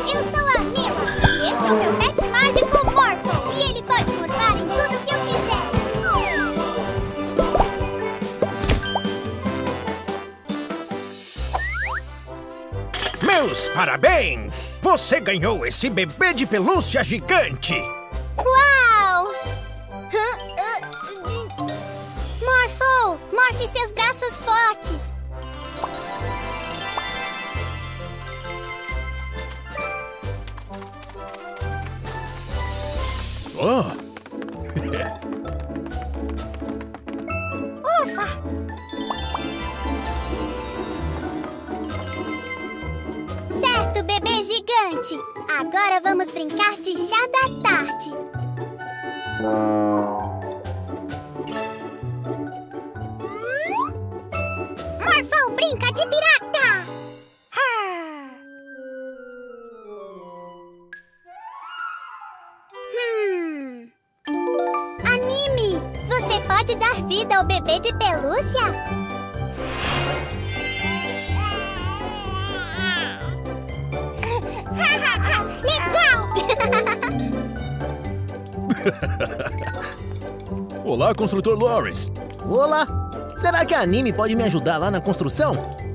Eu sou a Mila e esse é o meu pet mágico Morphle. E ele pode morfar em tudo que eu quiser. Meus parabéns! Você ganhou esse bebê de pelúcia gigante! Uau! Morphle, morfe seus braços fortes. Oh! Ufa! Certo, bebê gigante. Agora vamos brincar de chá da tarde. Morphle brinca de pirata! Anime, você pode dar vida ao bebê de pelúcia? Legal! Olá, construtor Lawrence! Olá! Será que a Anime pode me ajudar lá na construção?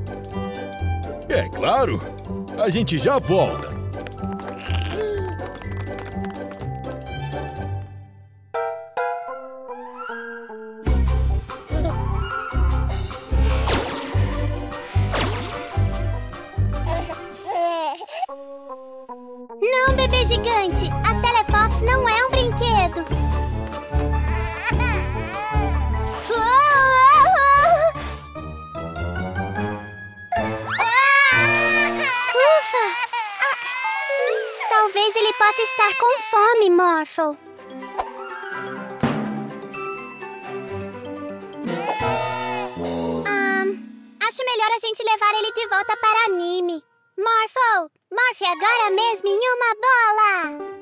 É claro! A gente já volta! Não, bebê gigante! A Telefox não é um brinquedo! Ufa! Talvez ele possa estar com fome, Morphle. Acho melhor a gente levar ele de volta para a Anime. Morphle, morfe agora mesmo em uma bola!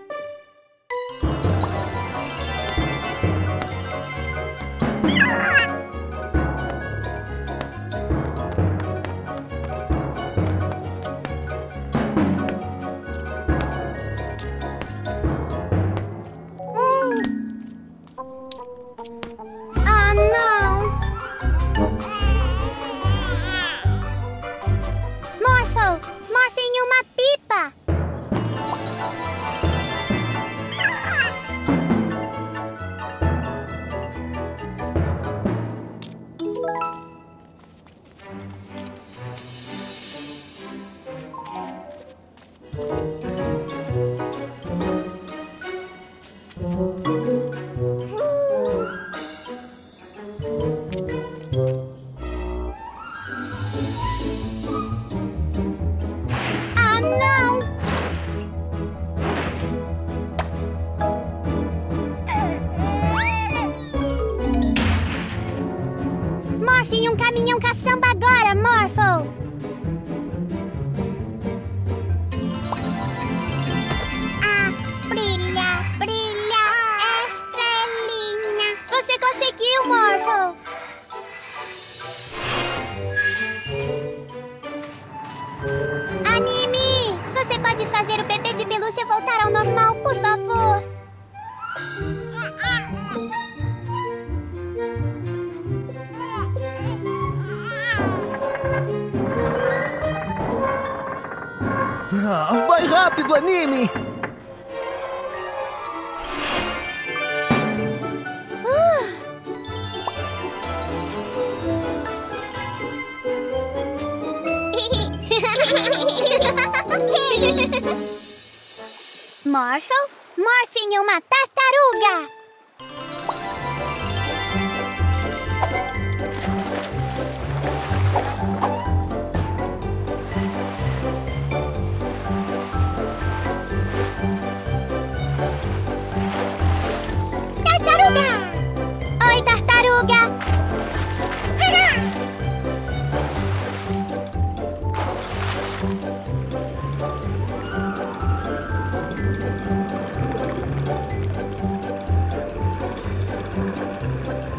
Ah, não! Morphle, morfe em uma pipa! Ah, não! Morfe em um caminhão caçamba agora, Morphle! Ah, brilha, brilha, estrelinha! Você conseguiu, Morphle! Anime! Você pode fazer o bebê de pelúcia voltar ao normal, por favor? Ah, vai rápido, Anime! Morphle, morfe em uma tartaruga! Tartaruga! Oi, tartaruga!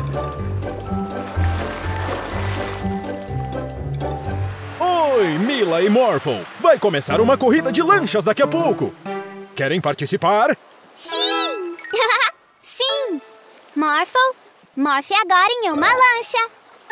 Oi, Mila! Mila e Morphle, vai começar uma corrida de lanchas daqui a pouco. Querem participar? Sim! Sim! Morphle, morfe agora em uma lancha.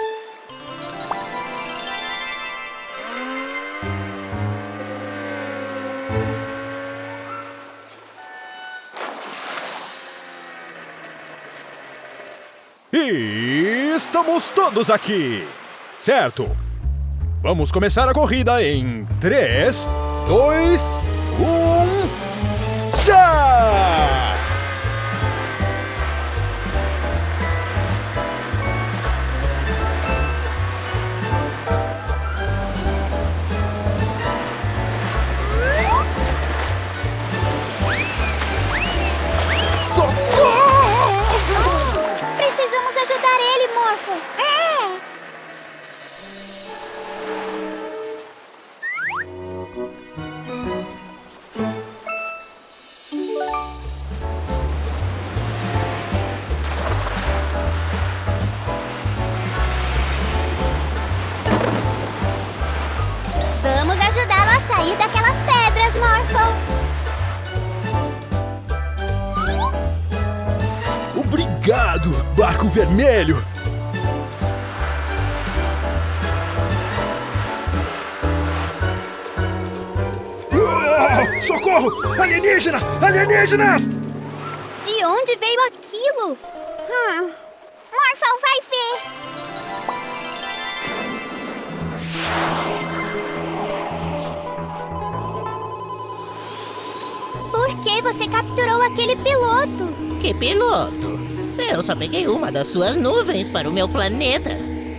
E estamos todos aqui, certo? Vamos começar a corrida em 3, 2, 1, já! Precisamos ajudar ele, Morphle. Vamos ajudá-lo a sair daquelas pedras, Morphle. Obrigado, Barco Vermelho! Socorro! Alienígenas! Alienígenas! De onde veio aquilo? Morphle vai ver. Por que você capturou aquele piloto? Que piloto? Eu só peguei uma das suas nuvens para o meu planeta.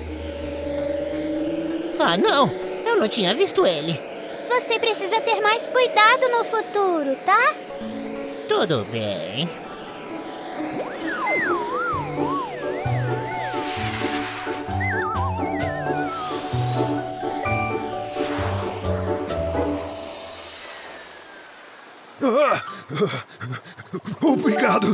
Ah, não! Eu não tinha visto ele. Você precisa ter mais cuidado no futuro, tá? Tudo bem. Obrigado!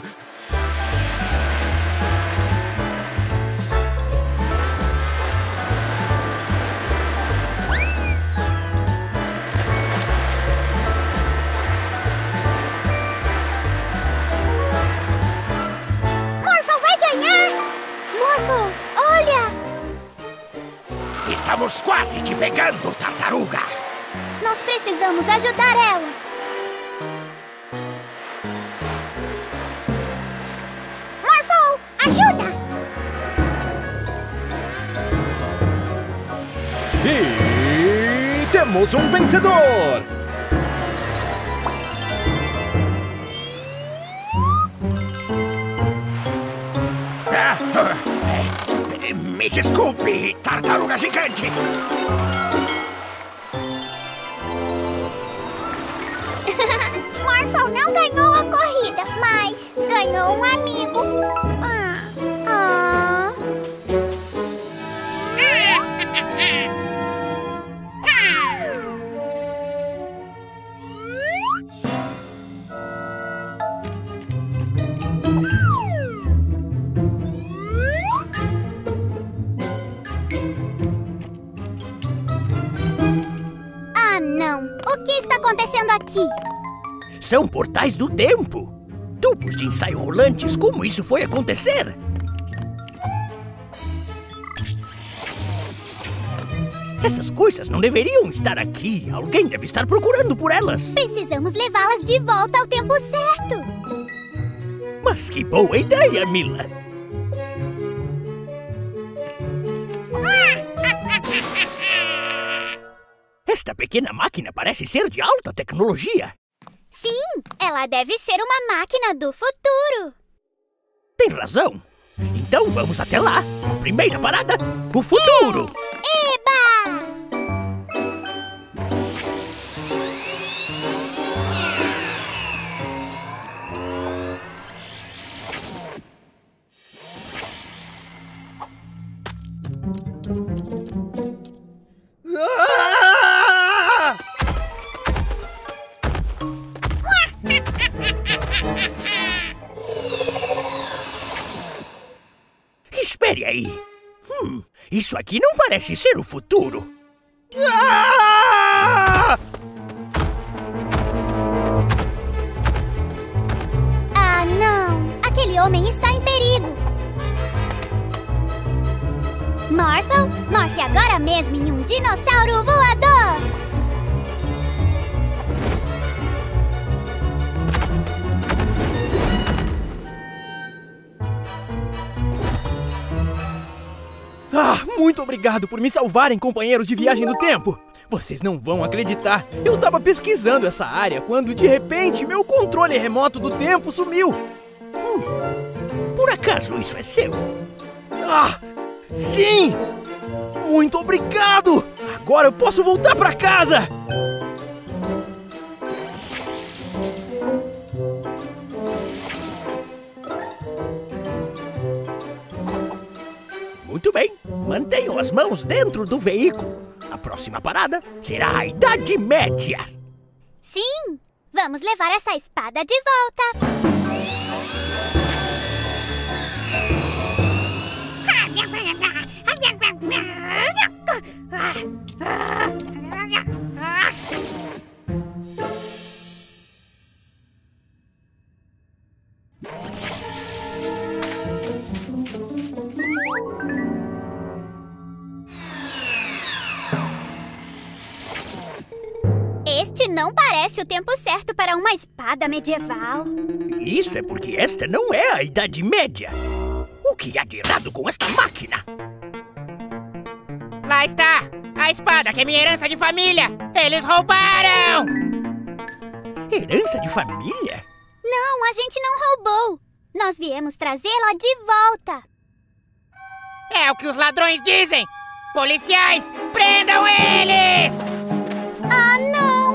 Morphle vai ganhar! Morphle, olha! Estamos quase te pegando, tartaruga! Nós precisamos ajudar ela. Morphle, ajuda! E temos um vencedor! Me desculpe, tartaruga gigante! Morphle não ganhou a corrida, mas ganhou um amigo. Não. O que está acontecendo aqui? São portais do tempo! Tubos de ensaio rolantes, como isso foi acontecer? Essas coisas não deveriam estar aqui. Alguém deve estar procurando por elas. Precisamos levá-las de volta ao tempo certo. Mas que boa ideia, Mila! Esta pequena máquina parece ser de alta tecnologia. Sim, ela deve ser uma máquina do futuro. Tem razão. Então vamos até lá. Primeira parada, o futuro. Eba! Espere aí. Isso aqui não parece ser o futuro. Ah! mesmo em um dinossauro voador! Ah, muito obrigado por me salvarem, companheiros de viagem do tempo! Vocês não vão acreditar! Eu tava pesquisando essa área quando, de repente, meu controle remoto do tempo sumiu! Por acaso isso é seu? Ah, sim! Muito obrigado! Agora eu posso voltar pra casa! Muito bem, mantenham as mãos dentro do veículo. A próxima parada será a Idade Média. Sim! Vamos levar essa espada de volta! Este não parece o tempo certo para uma espada medieval. Isso é porque esta não é a Idade Média. O que há de errado com esta máquina? Lá está! A espada que é minha herança de família! Eles roubaram! Herança de família? Não, a gente não roubou. Nós viemos trazê-la de volta. É o que os ladrões dizem! Policiais, prendam eles! Ah, não!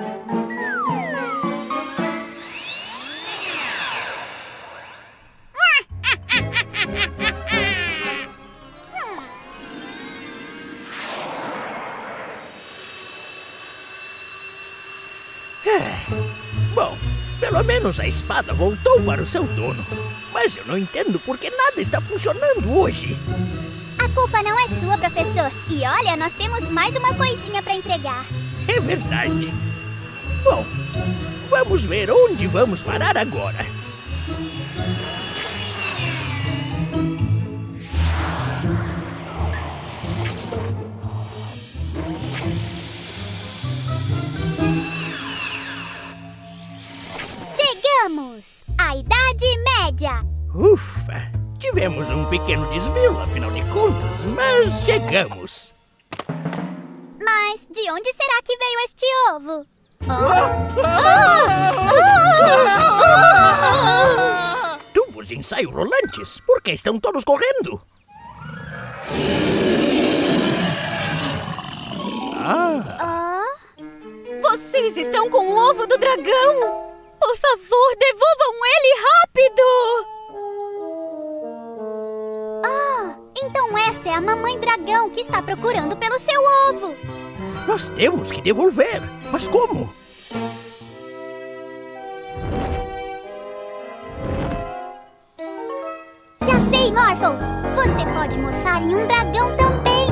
Bom, pelo menos a espada voltou para o seu dono. Mas eu não entendo por que nada está funcionando hoje. A culpa não é sua, professor. E olha, nós temos mais uma coisinha para entregar. É verdade. Bom, vamos ver onde vamos parar agora. Chegamos! A Idade Média! Ufa! Tivemos um pequeno desvio, afinal de contas, mas chegamos. Mas de onde será que veio este ovo? Tubos de ensaio rolantes? Por que estão todos correndo? Vocês estão com o ovo do dragão! Por favor, devolvam ele rápido! Então esta é a mamãe dragão que está procurando pelo seu ovo. Nós temos que devolver. Mas como? Já sei, Morphle! Você pode morfar em um dragão também!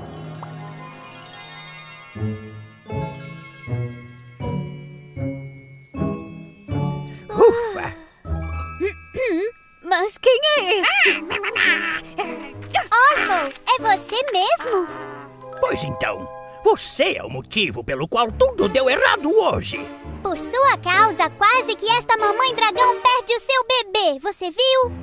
Ufa! Mas quem é este? Morphle, é você mesmo? Pois então, você é o motivo pelo qual tudo deu errado hoje. Por sua causa, quase que esta mamãe dragão perde o seu bebê. Você viu?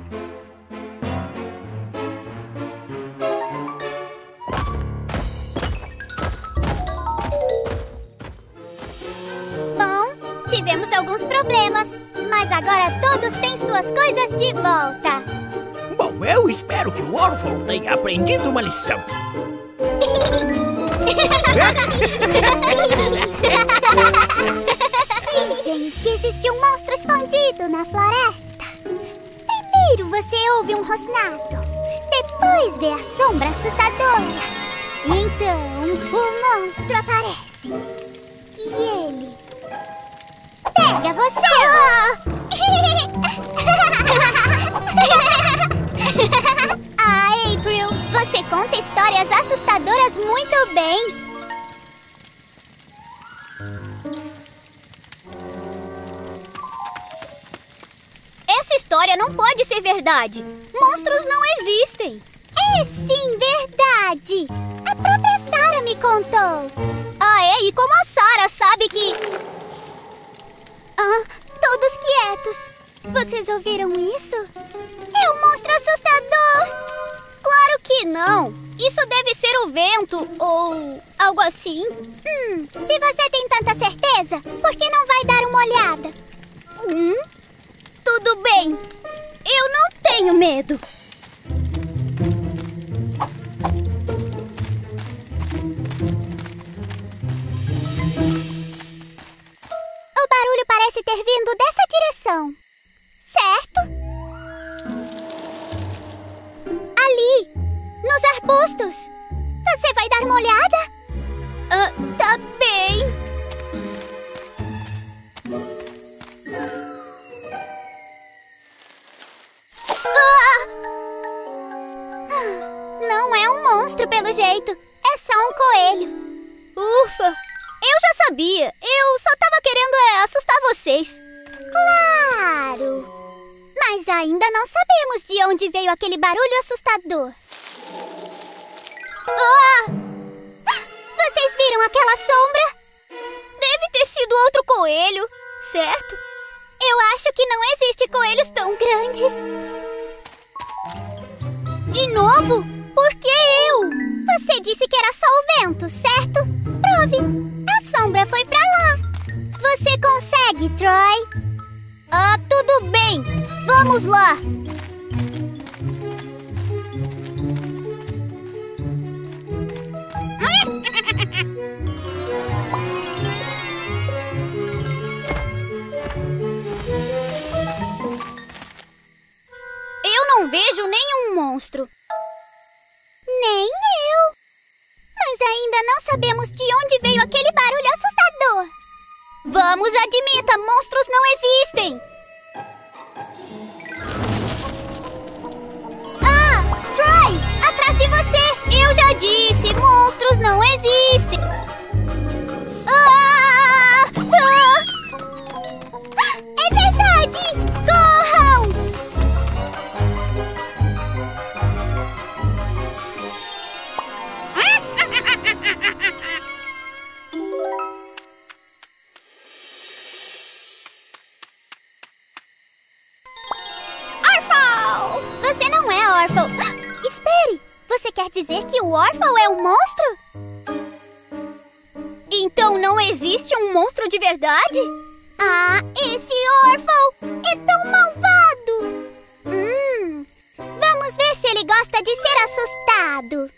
Bom, tivemos alguns problemas, mas agora todos têm suas coisas de volta. Bom, eu espero que o Morphle tenha aprendido uma lição. Dizem que existe um monstro escondido na floresta. Primeiro você ouve um rosnado, depois vê a sombra assustadora. Então o monstro aparece e ele pega você. Ah, April, você conta histórias assustadoras muito bem. Essa história não pode ser verdade. Monstros não existem. É sim verdade. A própria me contou. Ah, é? E como a Sarah sabe que... Ah, todos quietos. Vocês ouviram isso? É um monstro assustador! Claro que não! Isso deve ser o vento, ou algo assim. Se você tem tanta certeza, por que não vai dar uma olhada? Tudo bem. Eu não tenho medo. O barulho parece ter vindo dessa direção. Certo? Ali, nos arbustos. Você vai dar uma olhada? Tá bem. Não é um monstro, pelo jeito. É só um coelho. Ufa! Eu já sabia. Eu só tava querendo assustar vocês. Claro! Mas ainda não sabemos de onde veio aquele barulho assustador. Vocês viram aquela sombra? Deve ter sido outro coelho, certo? Eu acho que não existe coelhos tão grandes. De novo? Por que eu? Você disse que era só o vento, certo? Prove. A sombra foi pra lá. Você consegue, Troy? Tudo bem. Vamos lá. Eu não vejo nenhum monstro. Nem eu. Mas ainda não sabemos de onde veio aquele barulho assustador. Vamos, admita, monstros não existem. Troy, atrás de você. Eu já disse, monstros não existem. É verdade! Corram! Orphle! Você não é Orphle. Espere! Você quer dizer que o Orphle é um monstro? Então não existe um monstro de verdade? Esse Orphle é tão malvado! Vamos ver se ele gosta de ser assustado.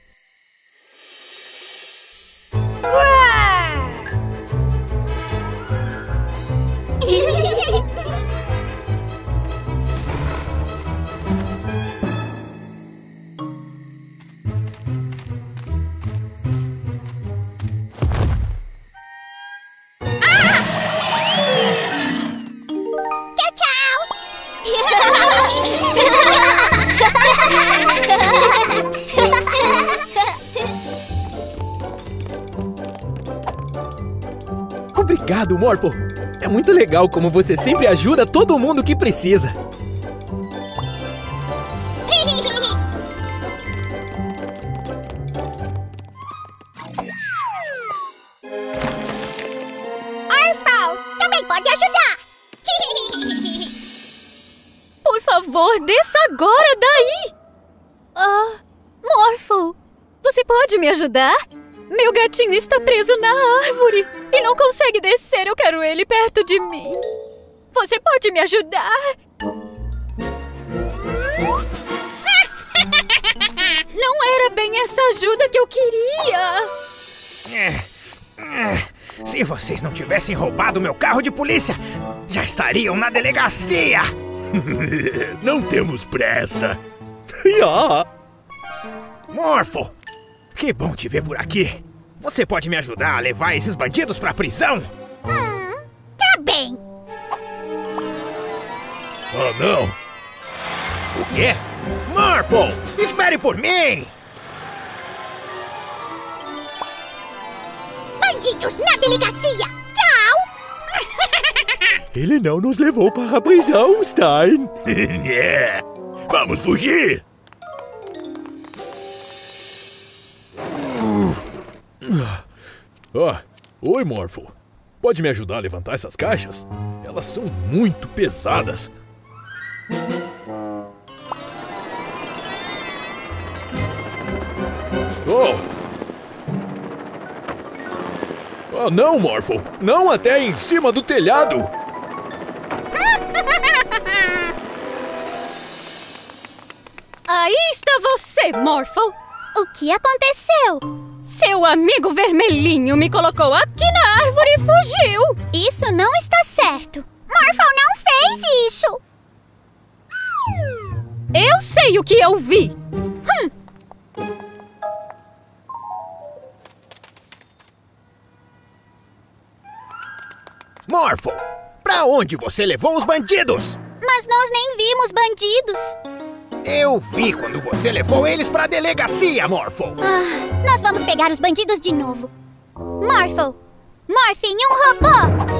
Obrigado, Morphle. É muito legal como você sempre ajuda todo mundo que precisa. Orphle também pode ajudar. Por favor, desça agora daí! Morphle, você pode me ajudar? Meu gatinho está preso na árvore e não consegue descer. Eu quero ele perto de mim. Você pode me ajudar? Não era bem essa ajuda que eu queria. Se vocês não tivessem roubado meu carro de polícia, já estariam na delegacia. Não temos pressa. Morphle, que bom te ver por aqui. Você pode me ajudar a levar esses bandidos pra prisão? Tá bem. Não. O quê? Morphle, espere por mim! Bandidos na delegacia. Tchau. Ele não nos levou para a prisão, Stein. Vamos fugir. Oi, Morphle. Pode me ajudar a levantar essas caixas? Elas são muito pesadas. Oh, não, Morphle! Não até em cima do telhado! Aí está você, Morphle! O que aconteceu? Seu amigo vermelhinho me colocou aqui na árvore e fugiu! Isso não está certo! Morphle não fez isso! Eu sei o que eu vi! Morphle, pra onde você levou os bandidos? Mas nós nem vimos bandidos! Eu vi quando você levou eles pra delegacia, Morphle! Nós vamos pegar os bandidos de novo! Morphle! Morphe em um robô!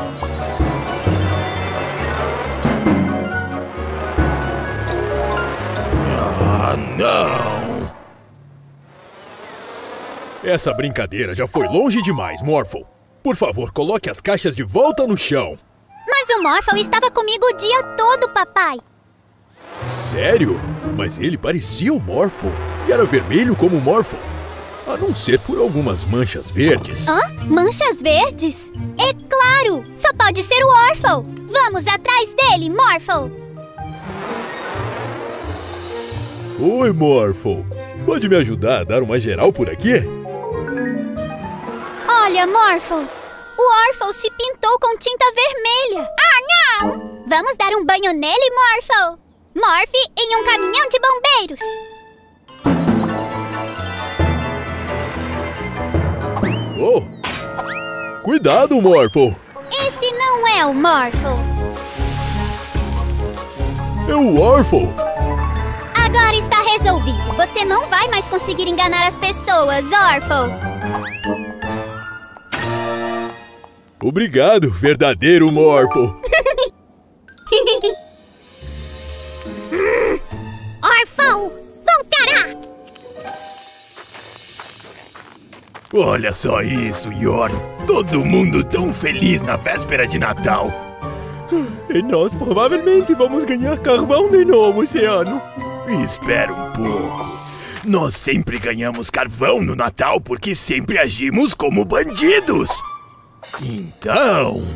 Não! Essa brincadeira já foi longe demais, Morphle. Por favor, coloque as caixas de volta no chão. Mas o Morphle estava comigo o dia todo, papai. Sério? Mas ele parecia o Morphle. E era vermelho como o Morphle. A não ser por algumas manchas verdes. Hã? Manchas verdes? É claro! Só pode ser o Orphle! Vamos atrás dele, Morphle! Oi, Morphle. Pode me ajudar a dar uma geral por aqui? Olha, Morphle! O Orphle se pintou com tinta vermelha! Ah, não! Vamos dar um banho nele, Morphle! Morphe em um caminhão de bombeiros! Oh! Cuidado, Morphle! Esse não é o Morphle! É o Orphle! Agora está resolvido! Você não vai mais conseguir enganar as pessoas, Orphle! Obrigado, verdadeiro Morphle! Orphle, voltará! Olha só isso, Yorn! Todo mundo tão feliz na véspera de Natal! E nós provavelmente vamos ganhar carvão de novo esse ano. Espera um pouco. Nós sempre ganhamos carvão no Natal porque sempre agimos como bandidos. Então,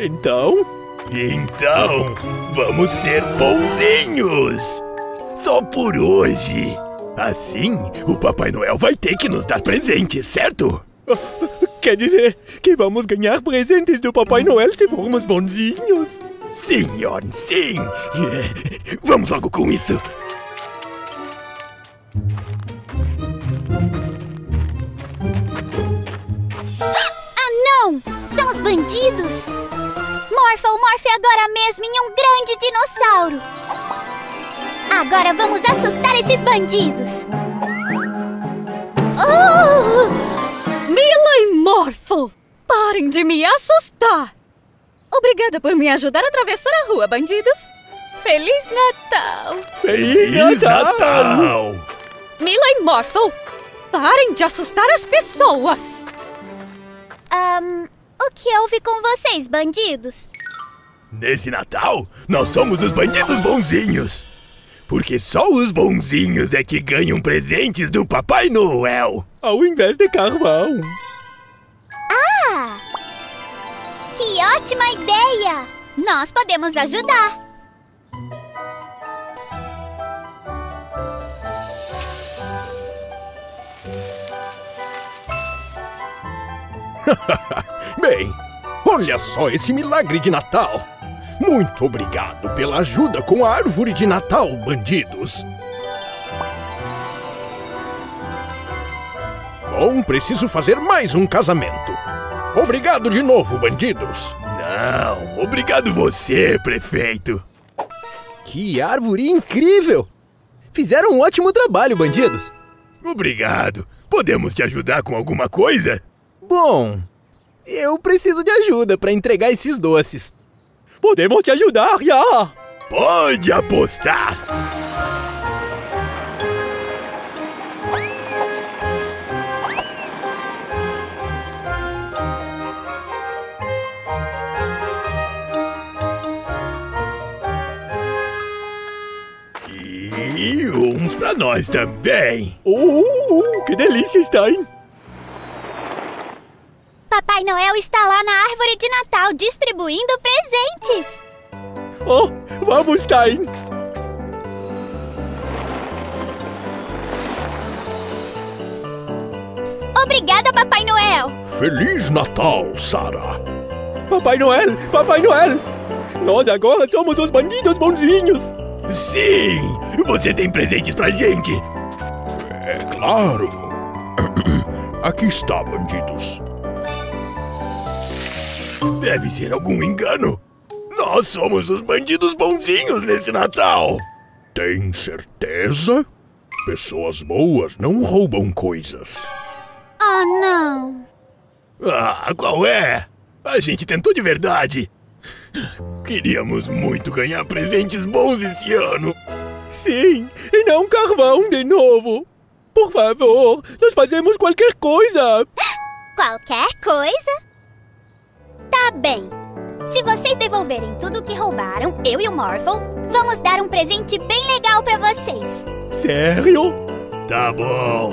vamos ser bonzinhos. Só por hoje. Assim, o Papai Noel vai ter que nos dar presentes, certo? Quer dizer que vamos ganhar presentes do Papai Noel se formos bonzinhos? Sim, Yorn, sim. Vamos logo com isso. Ah, não! São os bandidos! Morphle morfe agora mesmo em um grande dinossauro! Agora vamos assustar esses bandidos! Oh! Mila e Morphle, parem de me assustar! Obrigada por me ajudar a atravessar a rua, bandidos! Feliz Natal! Feliz Natal! Mila e Morphle, parem de assustar as pessoas! O que houve com vocês, bandidos? Nesse Natal, nós somos os bandidos bonzinhos! Porque só os bonzinhos é que ganham presentes do Papai Noel! Ao invés de carvão! Ah! Que ótima ideia! Nós podemos ajudar! Bem, olha só esse milagre de Natal! Muito obrigado pela ajuda com a árvore de Natal, bandidos! Bom, preciso fazer mais um casamento. Obrigado de novo, bandidos! Não, obrigado você, prefeito! Que árvore incrível! Fizeram um ótimo trabalho, bandidos! Obrigado! Podemos te ajudar com alguma coisa? Bom, eu preciso de ajuda para entregar esses doces. Podemos te ajudar, já! Pode apostar! Pra nós também. Que delícia, Stein. Papai Noel está lá na árvore de Natal distribuindo presentes. Oh, vamos, Stein. Obrigada, Papai Noel. Feliz Natal, Sarah. Papai Noel, Papai Noel. Nós agora somos os bandidos bonzinhos. Sim, você tem presentes pra gente. É claro. Aqui está, bandidos. Deve ser algum engano. Nós somos os bandidos bonzinhos nesse Natal. Tem certeza? Pessoas boas não roubam coisas. Oh, não. Ah, qual é? A gente tentou de verdade. Queríamos muito ganhar presentes bons esse ano. Sim, e não carvão de novo. Por favor, nós fazemos qualquer coisa. Qualquer coisa? Tá bem. Se vocês devolverem tudo o que roubaram, eu e o Morphle, vamos dar um presente bem legal pra vocês. Sério? Tá bom.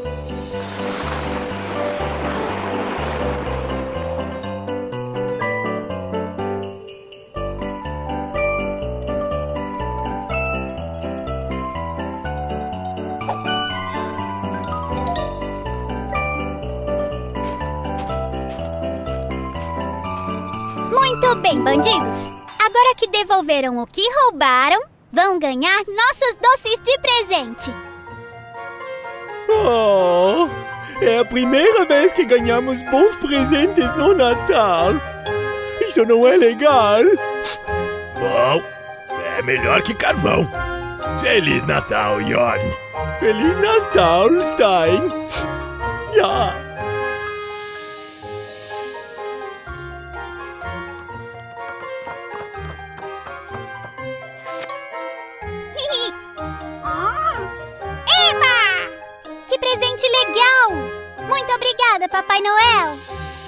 Muito bem, bandidos. Agora que devolveram o que roubaram, vão ganhar nossos doces de presente. Oh, é a primeira vez que ganhamos bons presentes no Natal. Isso não é legal. Bom, é melhor que carvão. Feliz Natal, Yorn. Feliz Natal, Stein. Ja. Eba! Que presente legal! Muito obrigada, Papai Noel.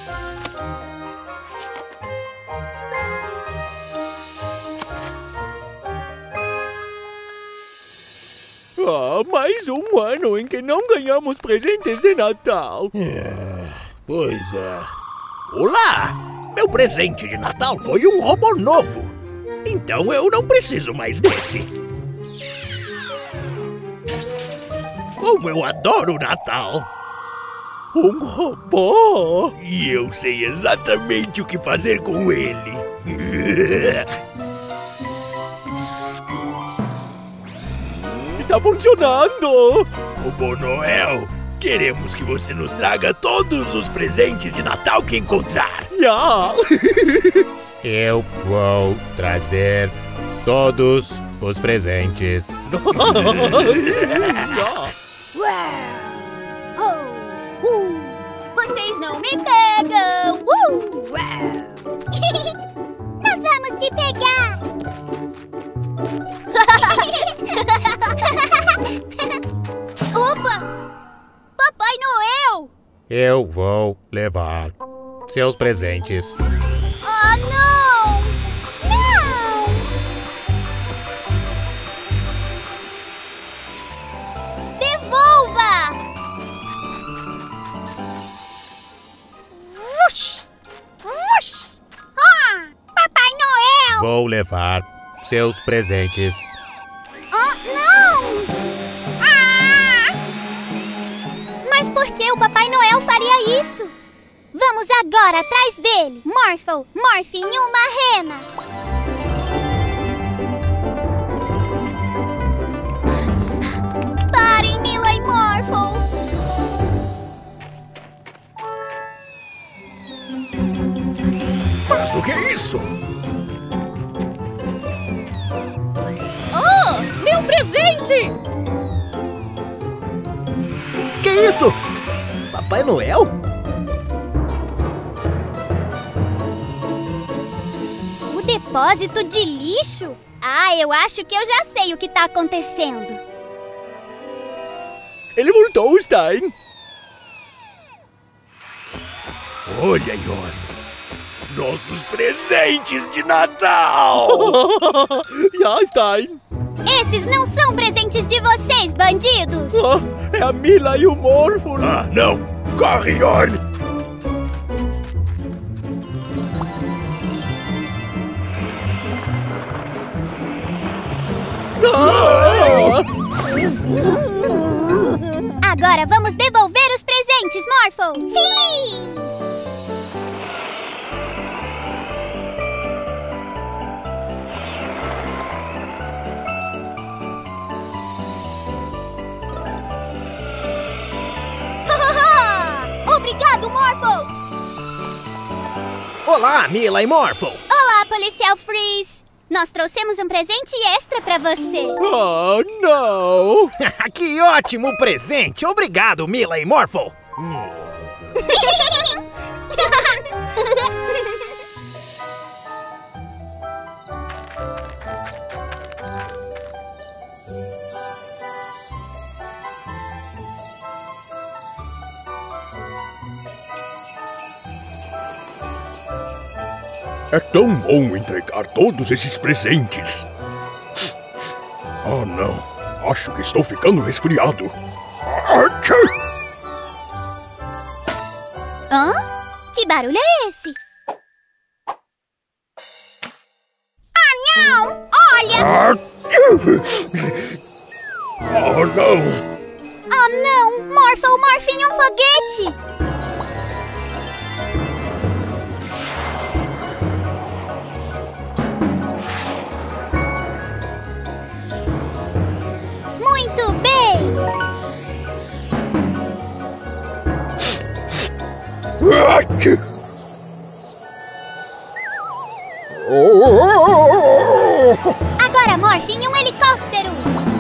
Mais um ano em que não ganhamos presentes de Natal. Pois é. Olá! Meu presente de Natal foi um robô novo. Então eu não preciso mais desse. Como eu adoro o Natal! Um robô? E eu sei exatamente o que fazer com ele. Está funcionando! Robô Noel, queremos que você nos traga todos os presentes de Natal que encontrar. Já! Eu vou trazer todos os presentes. Vocês não me pegam! Nós vamos te pegar! Opa! Papai Noel! Eu vou levar seus presentes. Oh, não! Não! Devolva! Vush! Vush! Ah! Papai Noel! Vou levar seus presentes. Oh, não! Ah! Mas por que o Papai Noel faria isso? Vamos agora atrás dele! Morphle, morfe em uma rena! Parem, Mila e Morphle! Mas o que é isso? Oh, meu presente! Que isso? Papai Noel? O depósito de lixo? Ah, eu acho que eu já sei o que tá acontecendo. Ele voltou, Stein. Olha, Yorn. Nossos presentes de Natal! Já, Stein. Esses não são presentes de vocês, bandidos! Oh, é a Mila e o Morphle! Ah, não! Corre, Yorn! Agora vamos devolver os presentes, Morphle! Sim! Obrigado, Morphle! Olá, Mila e Morphle! Olá, policial Freeze! Nós trouxemos um presente extra pra você. Oh, não! Que ótimo presente! Obrigado, Mila e Morphle! É tão bom entregar todos esses presentes. Oh, não. Acho que estou ficando resfriado. Hã? Que barulho é esse? Ah, não! Olha! Oh, não! Oh, não! Morphle, Morphin é um foguete! Muito bem! Agora, Morphin, um helicóptero!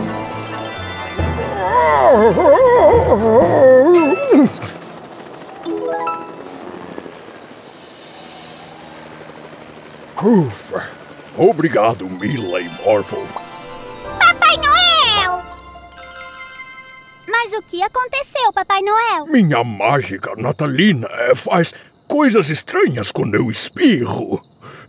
Ufa! Obrigado, Mila e Morphle. Papai Noel! Mas o que aconteceu, Papai Noel? Minha mágica natalina faz coisas estranhas quando eu espirro.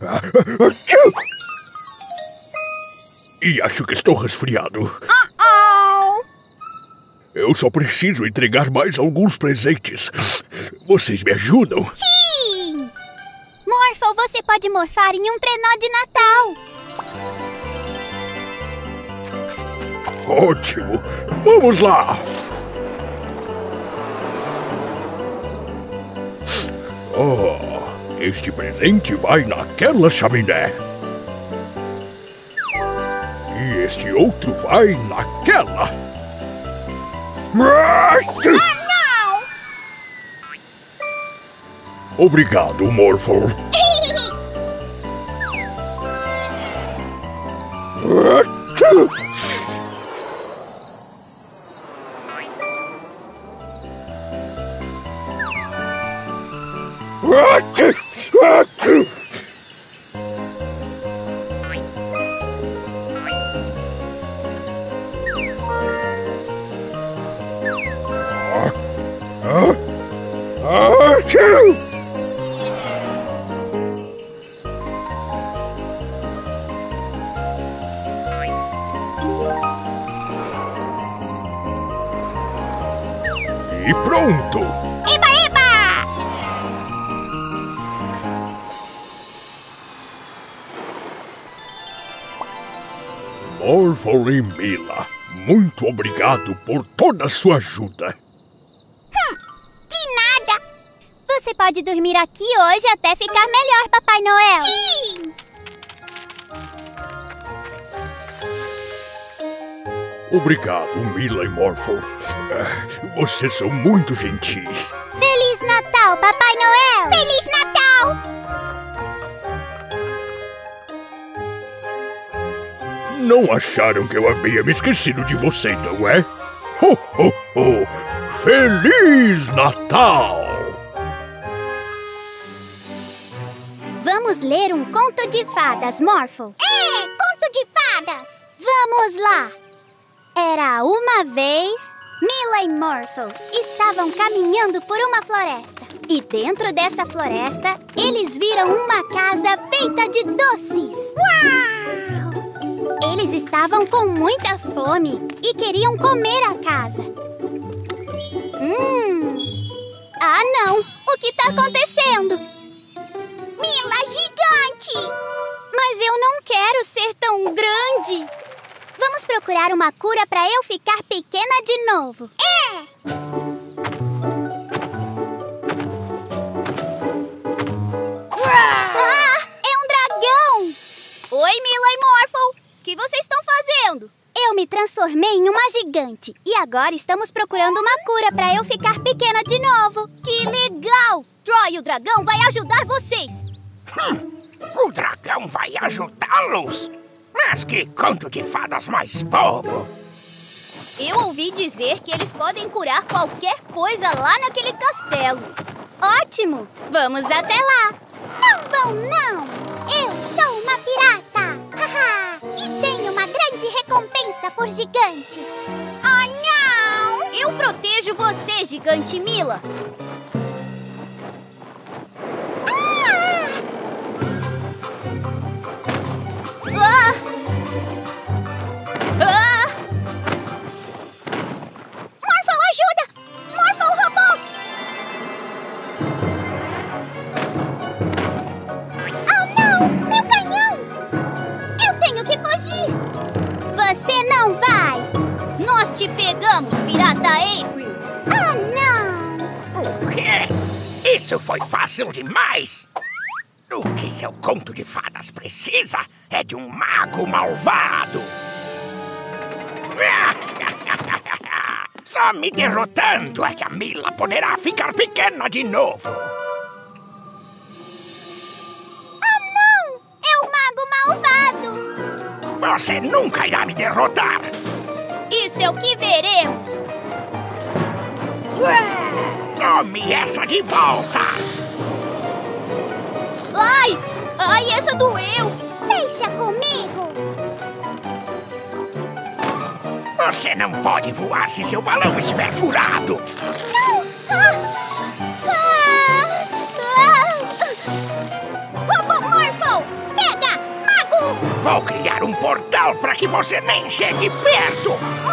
E acho que estou resfriado. Oh! Eu só preciso entregar mais alguns presentes. Vocês me ajudam? Sim! Morphle, você pode morfar em um trenó de Natal. Ótimo! Vamos lá! Oh, este presente vai naquela chaminé. E este outro vai naquela. Ah, não! Obrigado, Morphle. E pronto! Eba, eba! Morphle e Mila, muito obrigado por toda a sua ajuda. De nada! Você pode dormir aqui hoje até ficar melhor, Papai Noel. Sim! Obrigado, Mila e Morphle. Vocês são muito gentis. Feliz Natal, Papai Noel! Feliz Natal! Não acharam que eu havia me esquecido de você, não é? Ho, ho, ho! Feliz Natal! Vamos ler um conto de fadas, Morphle. É, conto de fadas! Vamos lá! Era uma vez, Mila e Morphle estavam caminhando por uma floresta. E dentro dessa floresta, eles viram uma casa feita de doces. Uau! Eles estavam com muita fome e queriam comer a casa. Ah, não! O que está acontecendo? Mila gigante! Mas eu não quero ser tão grande! Vamos procurar uma cura para eu ficar pequena de novo. Ah! É um dragão! Oi, Mila e Morphle! O que vocês estão fazendo? Eu me transformei em uma gigante e agora estamos procurando uma cura para eu ficar pequena de novo. Que legal! Troy, o dragão vai ajudar vocês! O dragão vai ajudá-los? Mas que conto de fadas mais bobo! Eu ouvi dizer que eles podem curar qualquer coisa lá naquele castelo. Ótimo! Vamos até lá! Não vão, não! Eu sou uma pirata! E tenho uma grande recompensa por gigantes! Oh, não! Eu protejo você, gigante Mila! Morphle, ajuda! Morphle, robô! Oh, não! Meu canhão! Eu tenho que fugir! Você não vai! Nós te pegamos, pirata April! Oh, não! O quê? Isso foi fácil demais! O que seu conto de fadas precisa é de um mago malvado! Só me derrotando é que a Mila poderá ficar pequena de novo! Oh, não! É o mago malvado! Você nunca irá me derrotar! Isso é o que veremos! Tome essa de volta! Ai! Ai, essa doeu! Deixa comigo! Você não pode voar se seu balão estiver furado! Não! Robô Morphle! Pega! Mago! Vou criar um portal para que você nem chegue perto!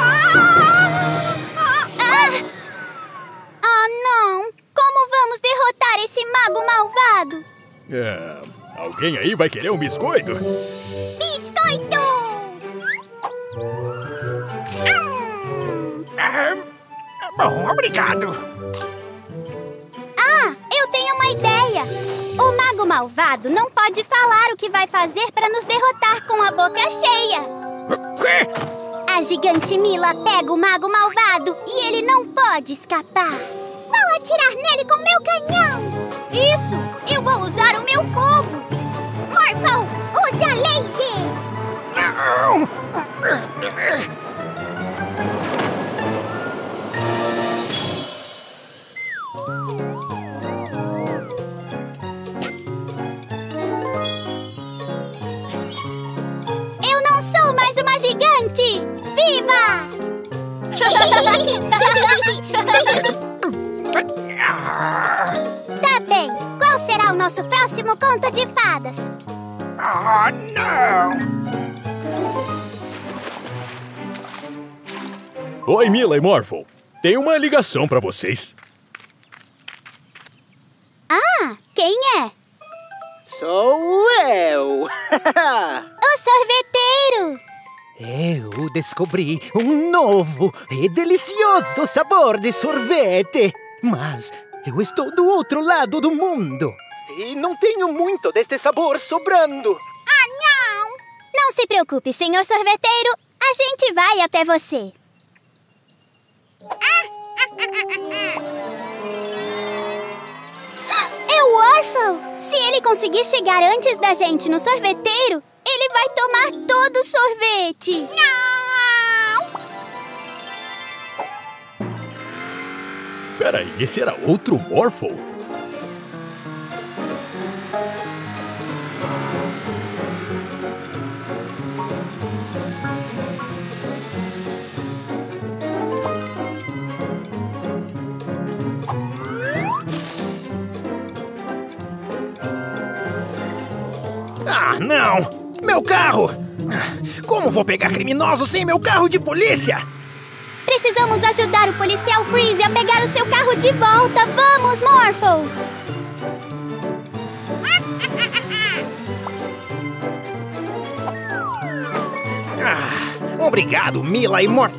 Não! Como vamos derrotar esse mago malvado? Alguém aí vai querer um biscoito? Biscoito! Bom, obrigado! Eu tenho uma ideia! O mago malvado não pode falar o que vai fazer para nos derrotar com a boca cheia! Quê? A gigante Mila pega o mago malvado e ele não pode escapar! Vou atirar nele com meu canhão! Isso! Eu vou usar o meu fogo! Morphle, use a laser! Não! Eu não sou mais uma gigante! Viva! Tá bem. Qual será o nosso próximo conto de fadas? Oh, não! Oi, Mila e Morphle. Tem uma ligação pra vocês. Quem é? Sou eu! O sorveteiro! Eu descobri um novo e delicioso sabor de sorvete. Mas eu estou do outro lado do mundo. E não tenho muito deste sabor sobrando. Não! Não se preocupe, senhor sorveteiro. A gente vai até você. É o Morphle! Se ele conseguir chegar antes da gente no sorveteiro, ele vai tomar todo o sorvete. Não! Peraí, esse era outro Morphle? Ah, não! Meu carro! Como vou pegar criminosos sem meu carro de polícia? Precisamos ajudar o policial Freeze a pegar o seu carro de volta. Vamos, Morphle! Obrigado, Mila e Morphle.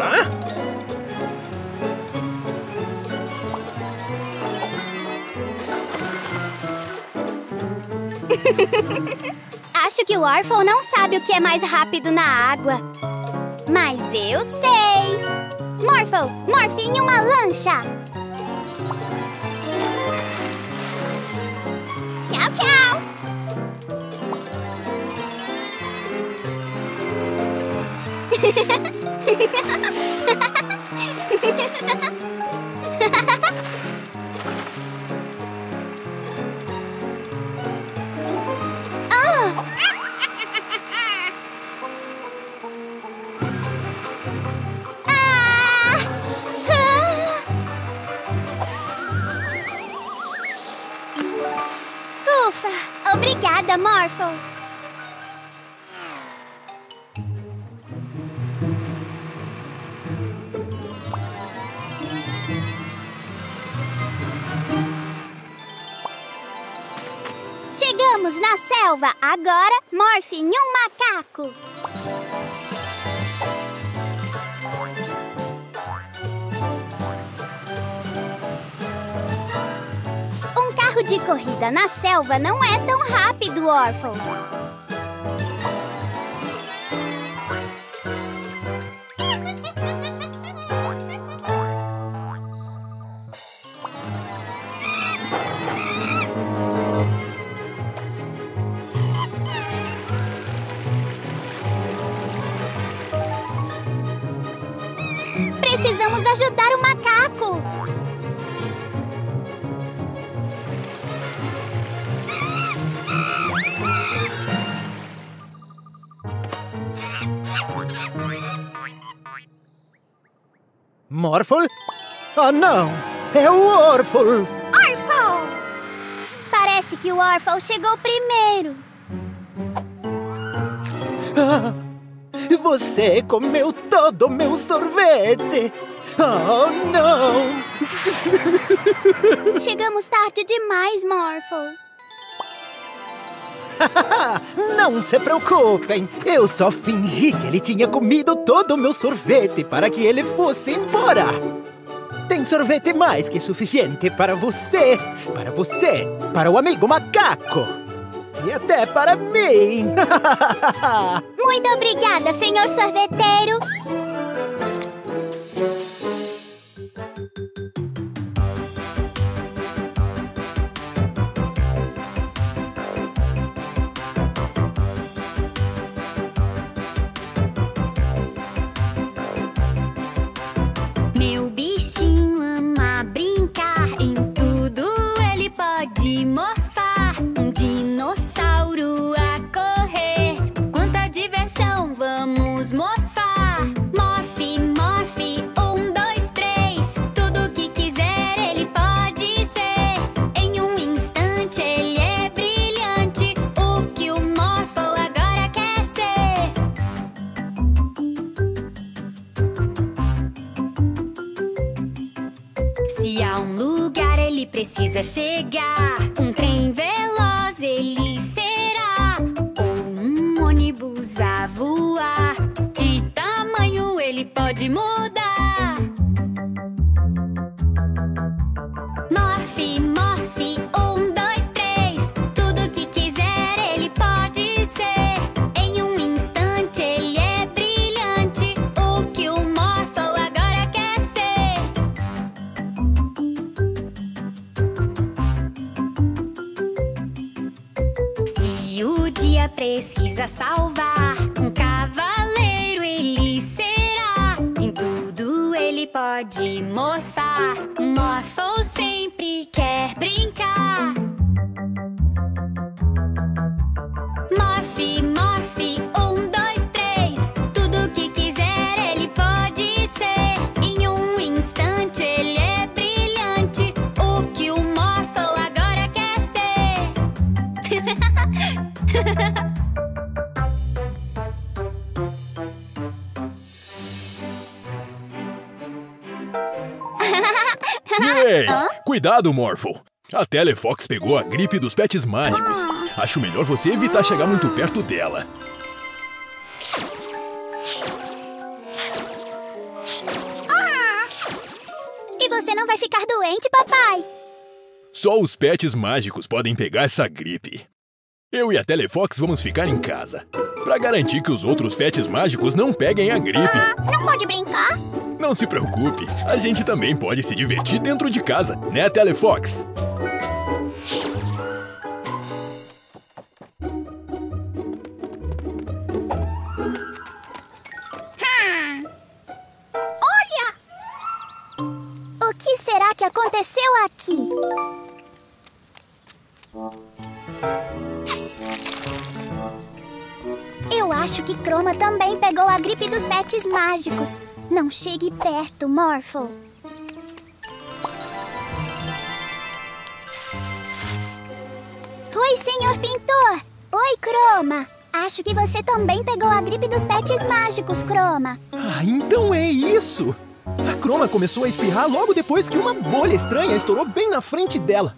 Acho que o Orphle não sabe o que é mais rápido na água. Mas eu sei! Morphle, morfe em uma lancha! Tchau, tchau! Ufa! Obrigada, Morphle! Chegamos na selva! Agora, morfe em um macaco! Um carro de corrida na selva não é tão rápido, Orphle. Precisamos ajudar o macaco! Morphle? Oh, não! É o Orphle! Orphle! Parece que o Orphle chegou primeiro. Ah, você comeu todo o meu sorvete! Oh, não! Chegamos tarde demais, Morphle. Não se preocupem! Eu só fingi que ele tinha comido todo o meu sorvete para que ele fosse embora! Tem sorvete mais que suficiente para você, para o amigo macaco e até para mim! Muito obrigada, senhor sorveteiro! Meu bichinho ama brincar, em tudo ele pode morfar. Um dinossauro a correr, quanta diversão, vamos morfar. Morfe, morfe, 1, 2, 3, tudo que quiser ele pode ser. Em um instante ele é brilhante, o que o Morphle agora quer ser. Se a um lugar ele precisa chegar, um trem veloz ele será, ou um ônibus a voar. De tamanho ele pode mudar. Morfe, morfe, 1, 2, 3, tudo que quiser ele pode ser. Em um instante ele é brilhante, o que o Morphle agora quer ser. Se o dia precisa salvar, um cavaleiro ele será. Em tudo ele pode morfar, Morphle sempre quer brincar. Morfe, morfe, 1, 2, 3, tudo que quiser ele pode ser. Em um instante ele é brilhante, o que o Morphle agora quer ser. Cuidado, Morphle. A Telefox pegou a gripe dos pets mágicos. Acho melhor você evitar chegar muito perto dela. E você não vai ficar doente, papai? Só os pets mágicos podem pegar essa gripe. Eu e a Telefox vamos ficar em casa, pra garantir que os outros pets mágicos não peguem a gripe. Não pode brincar? Não se preocupe, a gente também pode se divertir dentro de casa, né, Telefox? Olha! O que será que aconteceu aqui? Eu acho que Chroma também pegou a gripe dos pets mágicos. Não chegue perto, Morphle. Oi, senhor pintor. Oi, Chroma. Acho que você também pegou a gripe dos pets mágicos, Chroma. Ah, então é isso! A Chroma começou a espirrar logo depois que uma bolha estranha estourou bem na frente dela.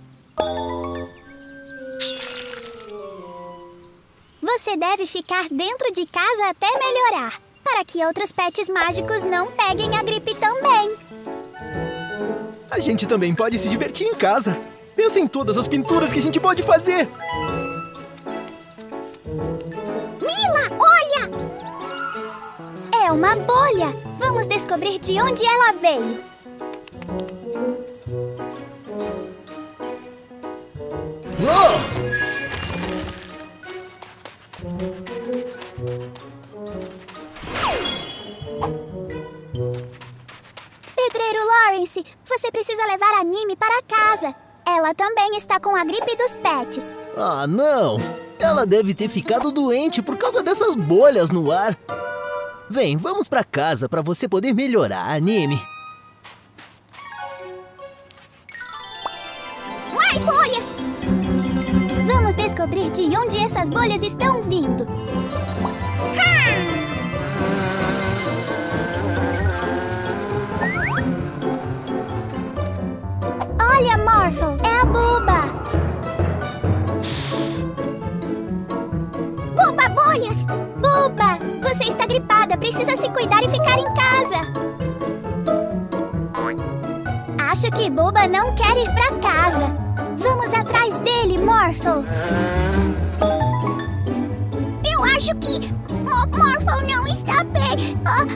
Você deve ficar dentro de casa até melhorar, para que outros pets mágicos não peguem a gripe também. A gente também pode se divertir em casa. Pensa em todas as pinturas que a gente pode fazer. Mila, olha! É uma bolha. Vamos descobrir de onde ela veio. Pedreiro Lawrence, você precisa levar a Nimi para casa. Ela também está com a gripe dos pets. Ah, não! Ela deve ter ficado doente por causa dessas bolhas no ar. Vem, vamos pra casa pra você poder melhorar, Nimi. Mais bolhas! Vamos descobrir de onde essas bolhas estão vindo. Olha, Morphle, é a Buba. Buba, bolhas! Buba, você está gripada, precisa se cuidar e ficar em casa. Acho que Buba não quer ir pra casa. Vamos atrás dele, Morphle. Eu acho que Morphle não está bem.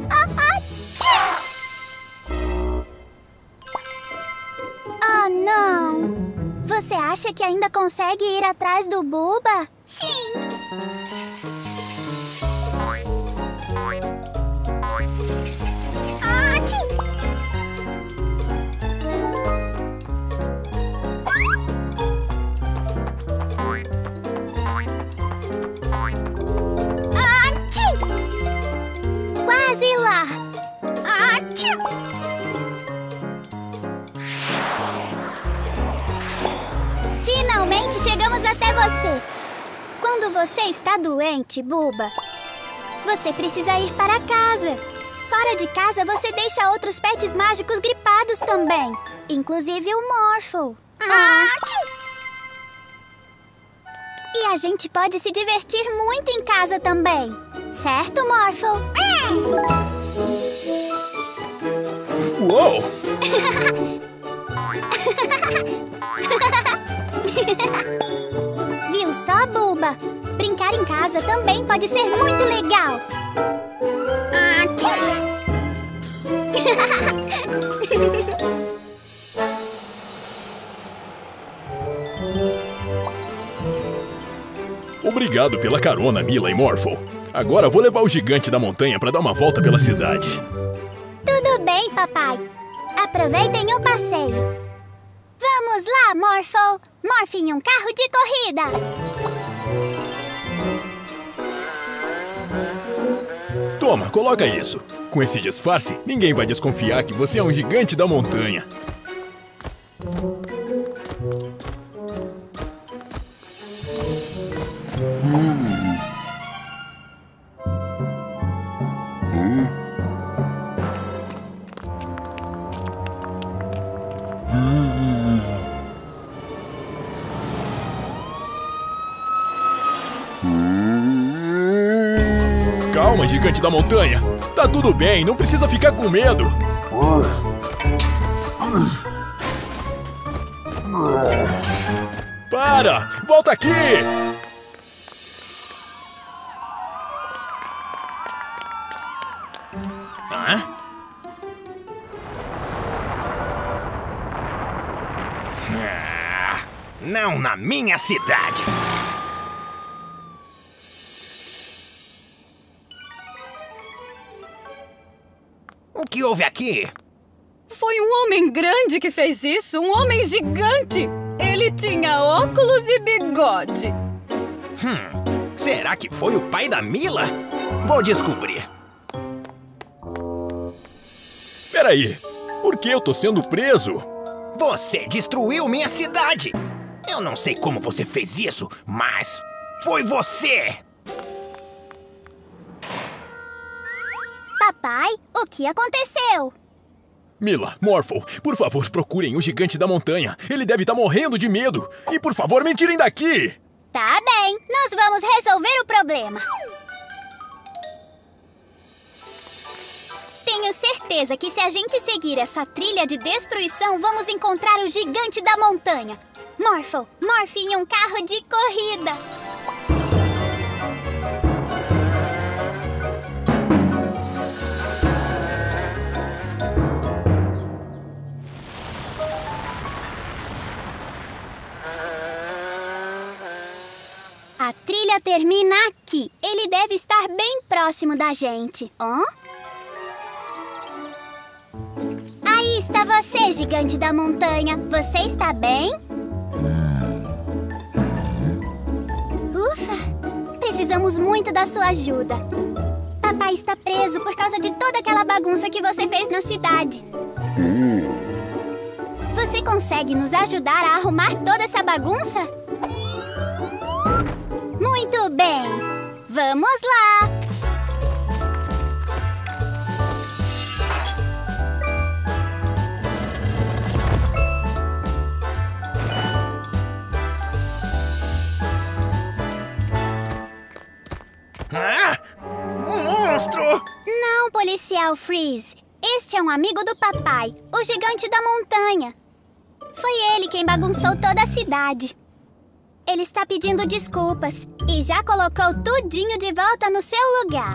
Ah, não. Você acha que ainda consegue ir atrás do Buba? Sim. Quase lá. Finalmente chegamos até você. Quando você está doente, Buba, você precisa ir para casa. Fora de casa, você deixa outros pets mágicos gripados também. Inclusive o Morphle. E a gente pode se divertir muito em casa também. Certo, Morphle? Uou! Viu só, Buba? Brincar em casa também pode ser muito legal. Obrigado pela carona, Mila e Morphle. Agora vou levar o gigante da montanha para dar uma volta pela cidade. Tudo bem, papai. Aproveitem o passeio. Vamos lá, Morphle. Morphe em um carro de corrida. Toma, coloca isso. Com esse disfarce, ninguém vai desconfiar que você é um gigante da montanha. Calma, gigante da montanha. Tá tudo bem, não precisa ficar com medo. Para! Volta aqui! Hã? Não na minha cidade! O que houve aqui? Foi um homem grande que fez isso, um homem gigante. Ele tinha óculos e bigode. Será que foi o pai da Mila? Vou descobrir. Peraí, por que eu tô sendo preso? Você destruiu minha cidade! Eu não sei como você fez isso, mas foi você! Papai, o que aconteceu? Mila, Morphle, por favor, procurem o gigante da montanha. Ele deve estar morrendo de medo. E por favor, me tirem daqui! Tá bem, nós vamos resolver o problema. Tenho certeza que se a gente seguir essa trilha de destruição, vamos encontrar o gigante da montanha. Morphle, morfe em um carro de corrida. A trilha termina aqui. Ele deve estar bem próximo da gente. Hã? Aí está você, gigante da montanha. Você está bem? Ufa! Precisamos muito da sua ajuda. Papai está preso por causa de toda aquela bagunça que você fez na cidade. Você consegue nos ajudar a arrumar toda essa bagunça? Muito bem! Vamos lá! Um monstro! Não, policial Freeze. Este é um amigo do papai, o gigante da montanha. Foi ele quem bagunçou toda a cidade. Ele está pedindo desculpas e já colocou tudinho de volta no seu lugar.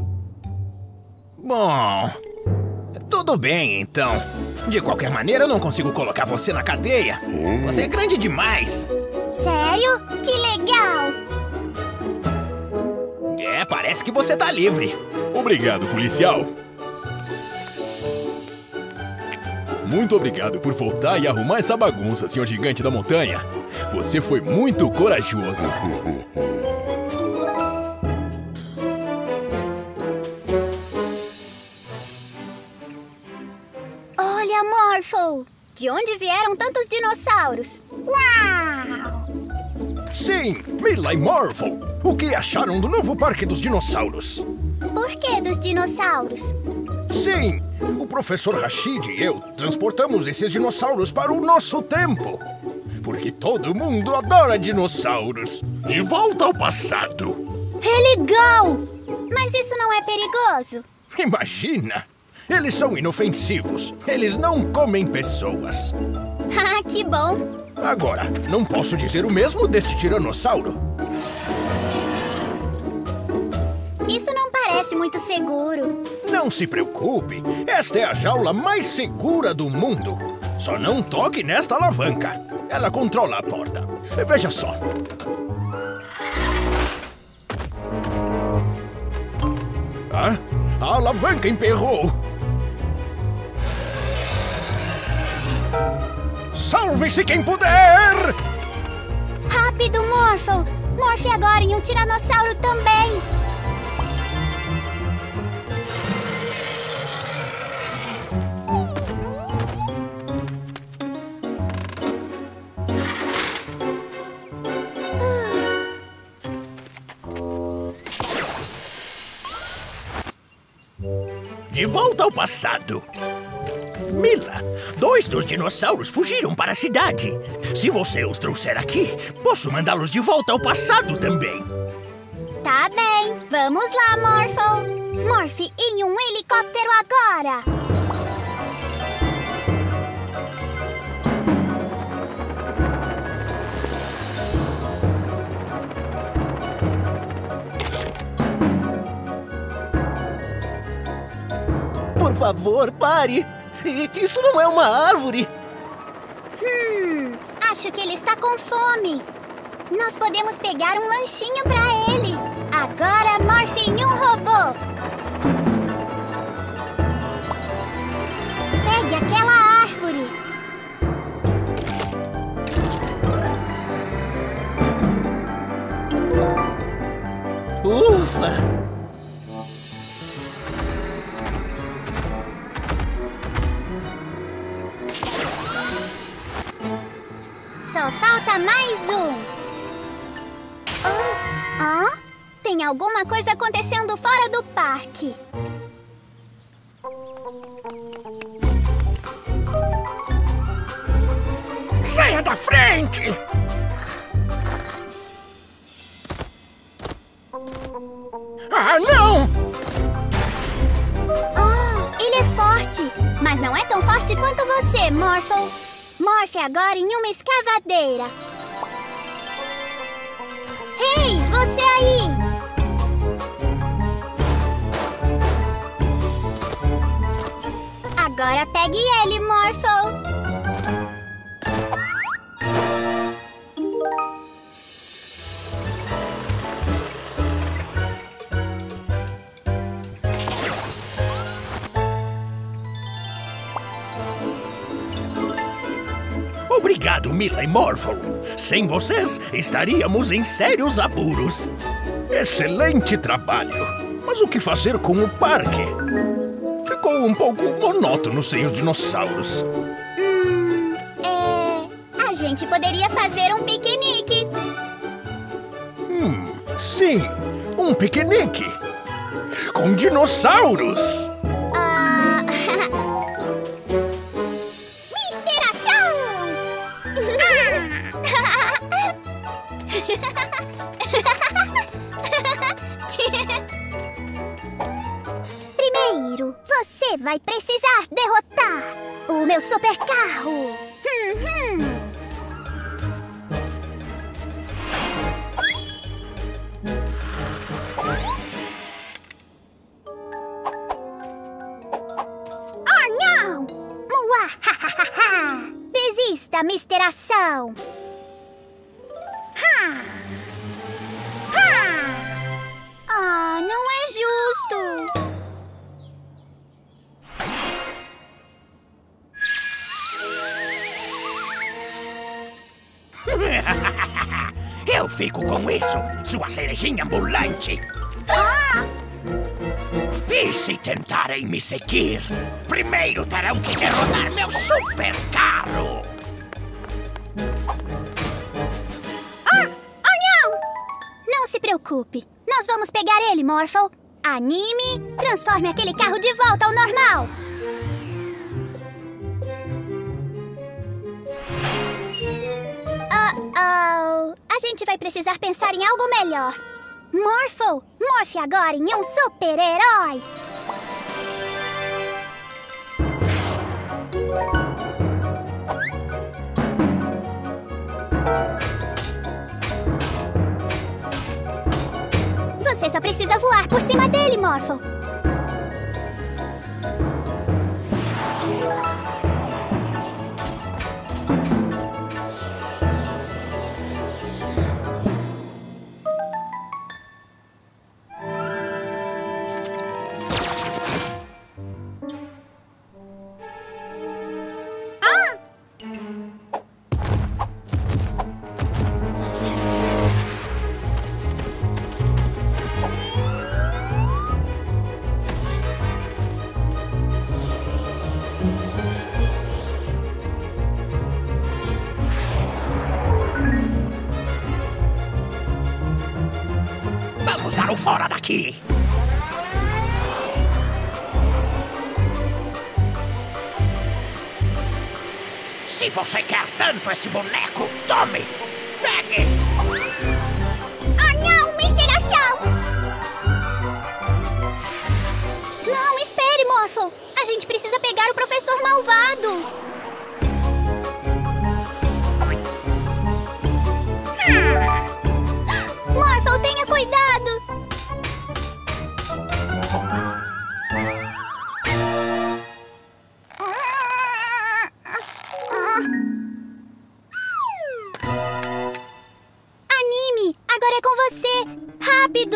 Bom, tudo bem então. De qualquer maneira, eu não consigo colocar você na cadeia. Você é grande demais. Sério? Que legal! Parece que você tá livre. Obrigado, policial. Muito obrigado por voltar e arrumar essa bagunça, senhor gigante da montanha. Você foi muito corajoso. Olha, Morphle! De onde vieram tantos dinossauros? Uau! Sim, Mila e Morphle. O que acharam do novo Parque dos Dinossauros? Por que dos dinossauros? Sim, o professor Rashid e eu transportamos esses dinossauros para o nosso tempo. Porque todo mundo adora dinossauros. De volta ao passado. É legal! Mas isso não é perigoso? Imagina! Eles são inofensivos. Eles não comem pessoas. Ah, que bom! Agora, não posso dizer o mesmo desse tiranossauro. Isso não parece muito seguro. Não se preocupe. Esta é a jaula mais segura do mundo. Só não toque nesta alavanca. Ela controla a porta. Veja só. Ah, a alavanca emperrou. Salve-se quem puder! Rápido, Morphle! Morfe agora em um tiranossauro também! De volta ao passado. Mila, 2 dos dinossauros fugiram para a cidade. Se você os trouxer aqui, posso mandá-los de volta ao passado também. Tá bem, vamos lá, Morphle. Morphe em um helicóptero agora. Por favor, pare! Isso não é uma árvore! Acho que ele está com fome. Nós podemos pegar um lanchinho pra ele. Agora morfe em um robô. Pegue aquela árvore. Ufa! Só falta mais um. Tem alguma coisa acontecendo fora do parque. Saia da frente! Ah, não! Ele é forte, mas não é tão forte quanto você, Morphle. Morfe agora em uma escavadeira. Ei, você aí! Agora pegue ele, Morphle. Obrigado, Mila e Morphle. Sem vocês, estaríamos em sérios apuros. Excelente trabalho. Mas o que fazer com o parque? Ficou um pouco monótono sem os dinossauros. A gente poderia fazer um piquenique. Sim, um piquenique. Com dinossauros. Primeiro, você vai precisar derrotar o meu super carro. Oh, não! Muahahaha! Desista, Mr. Ação! Não é justo! Eu fico com isso, sua cerejinha ambulante! E se tentarem me seguir, primeiro terão que derrotar meu super carro! Não! Não se preocupe, nós vamos pegar ele, Morphle. Anime, transforme aquele carro de volta ao normal. A gente vai precisar pensar em algo melhor. Morphle, morfe agora em um super-herói. Você só precisa voar por cima dele, Morphle. Vamos dar o fora daqui! Se você quer tanto esse boneco, tome! Pegue! Não, Mr. Ação!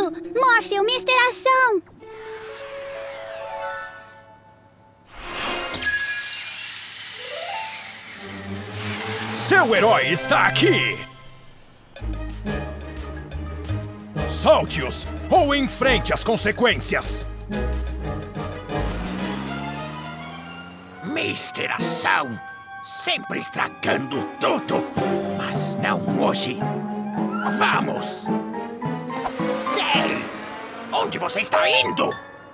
isso! Morphle, Mr. Ação! Seu herói está aqui! Solte-os ou enfrente as consequências! Mr. Ação, sempre estragando tudo, mas não hoje. Vamos! Ei, onde você está indo?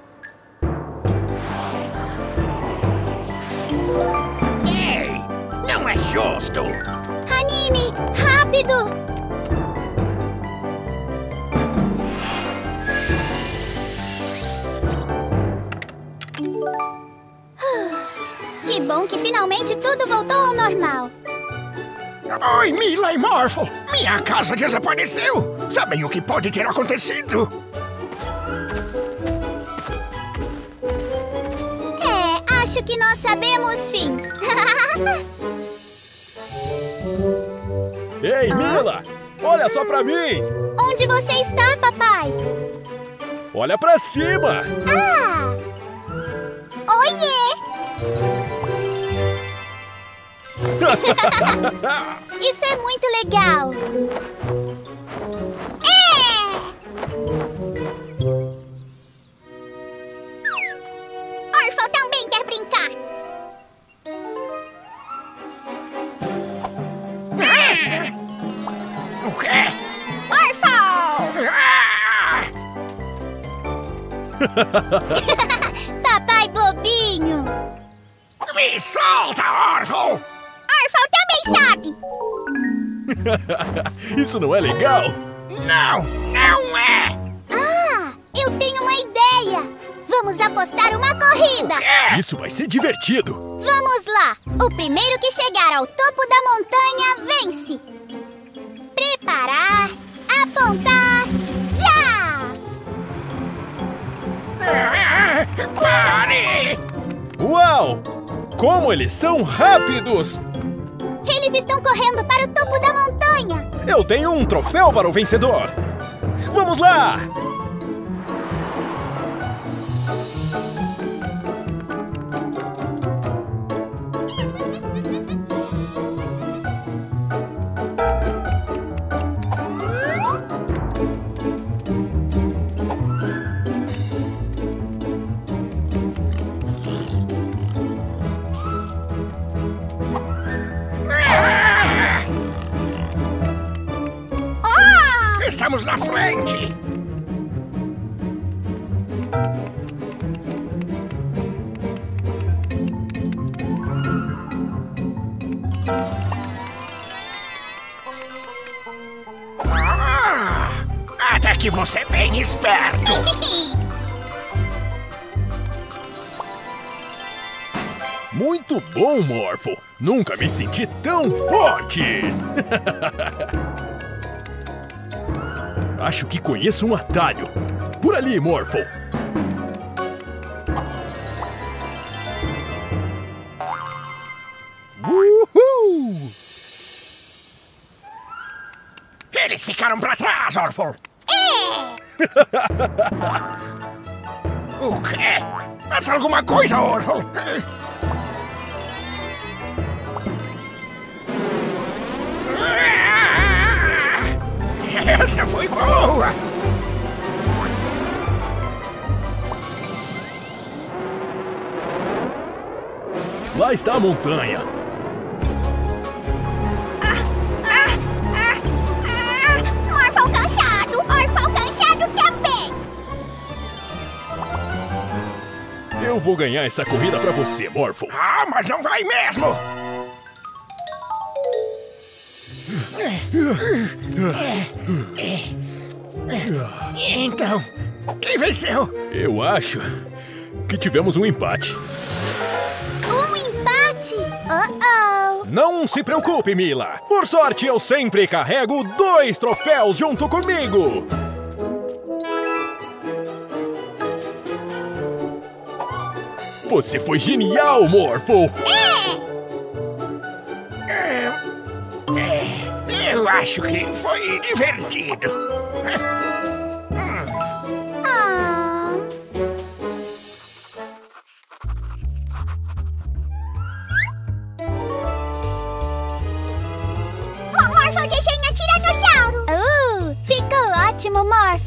Ei, não é justo! Hanimi, rápido! Que bom que finalmente tudo voltou ao normal. Oi, Mila e Morphle! Minha casa desapareceu! Sabem o que pode ter acontecido? Acho que nós sabemos sim. Ei, Mila! Olha só pra mim! Onde você está, papai? Olha pra cima! Ah! Oiê! Isso é muito legal! Orphle também quer brincar! O quê? Orphle! Papai bobinho! Me solta, Orphle! Orphle também sabe! Isso não é legal? Não, não é! Ah, eu tenho uma ideia! Vamos apostar uma corrida! Isso vai ser divertido! Vamos lá! O primeiro que chegar ao topo da montanha vence! Preparar, apontar, já! Pare! Uau! Como eles são rápidos! Eles estão correndo para o topo da montanha! Eu tenho um troféu para o vencedor! Vamos lá! Estamos na frente! Até que você é bem esperto! Muito bom, Morphle! Nunca me senti tão forte! Acho que conheço um atalho. Por ali, Morphle. Uhul! Eles ficaram pra trás, Orphle. O quê? Faz alguma coisa, Orphle. Essa foi boa! Lá está a montanha. Orphle cansado! Orphle cansado também! Eu vou ganhar essa corrida pra você, Morphle. Ah, mas não vai mesmo! Então, quem venceu? Eu acho que tivemos um empate. Um empate? Oh-oh! Não se preocupe, Mila. Por sorte, eu sempre carrego 2 troféus junto comigo. Você foi genial, Morphle. Eu acho que foi divertido.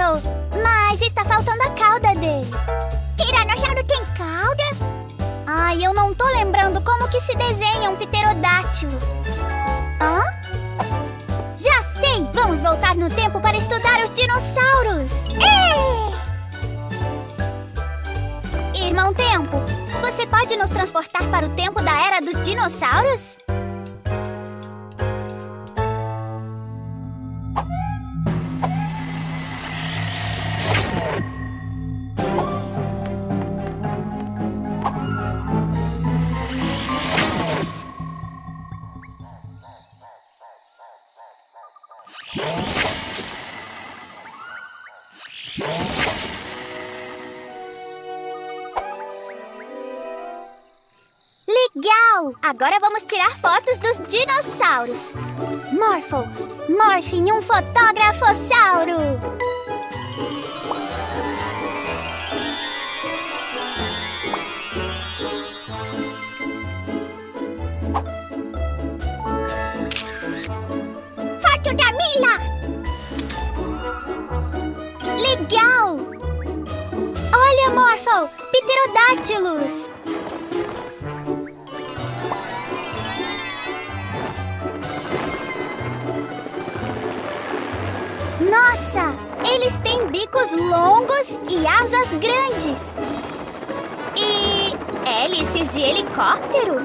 Morphle, mas está faltando a cauda dele. Tiranossauro tem cauda? Ai, eu não tô lembrando como que se desenha um pterodátilo. Hã? Já sei! Vamos voltar no tempo para estudar os dinossauros! Irmão Tempo, você pode nos transportar para o tempo da era dos dinossauros? Legal! Agora vamos tirar fotos dos dinossauros. Morphle, morfe em um fotógrafossauro. Foto da Mila! Legal! Olha, Morphle, pterodátilos! Nossa! Eles têm bicos longos e asas grandes. E hélices de helicóptero.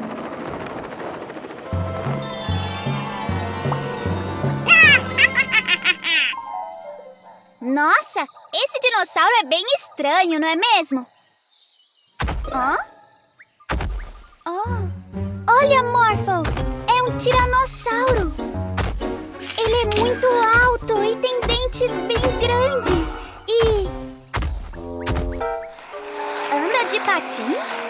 Nossa! Esse dinossauro é bem estranho, não é mesmo? Hã? Oh! Olha, Morphle! É um tiranossauro! Ele é muito alto e tem dentes bem grandes. E... anda de patins?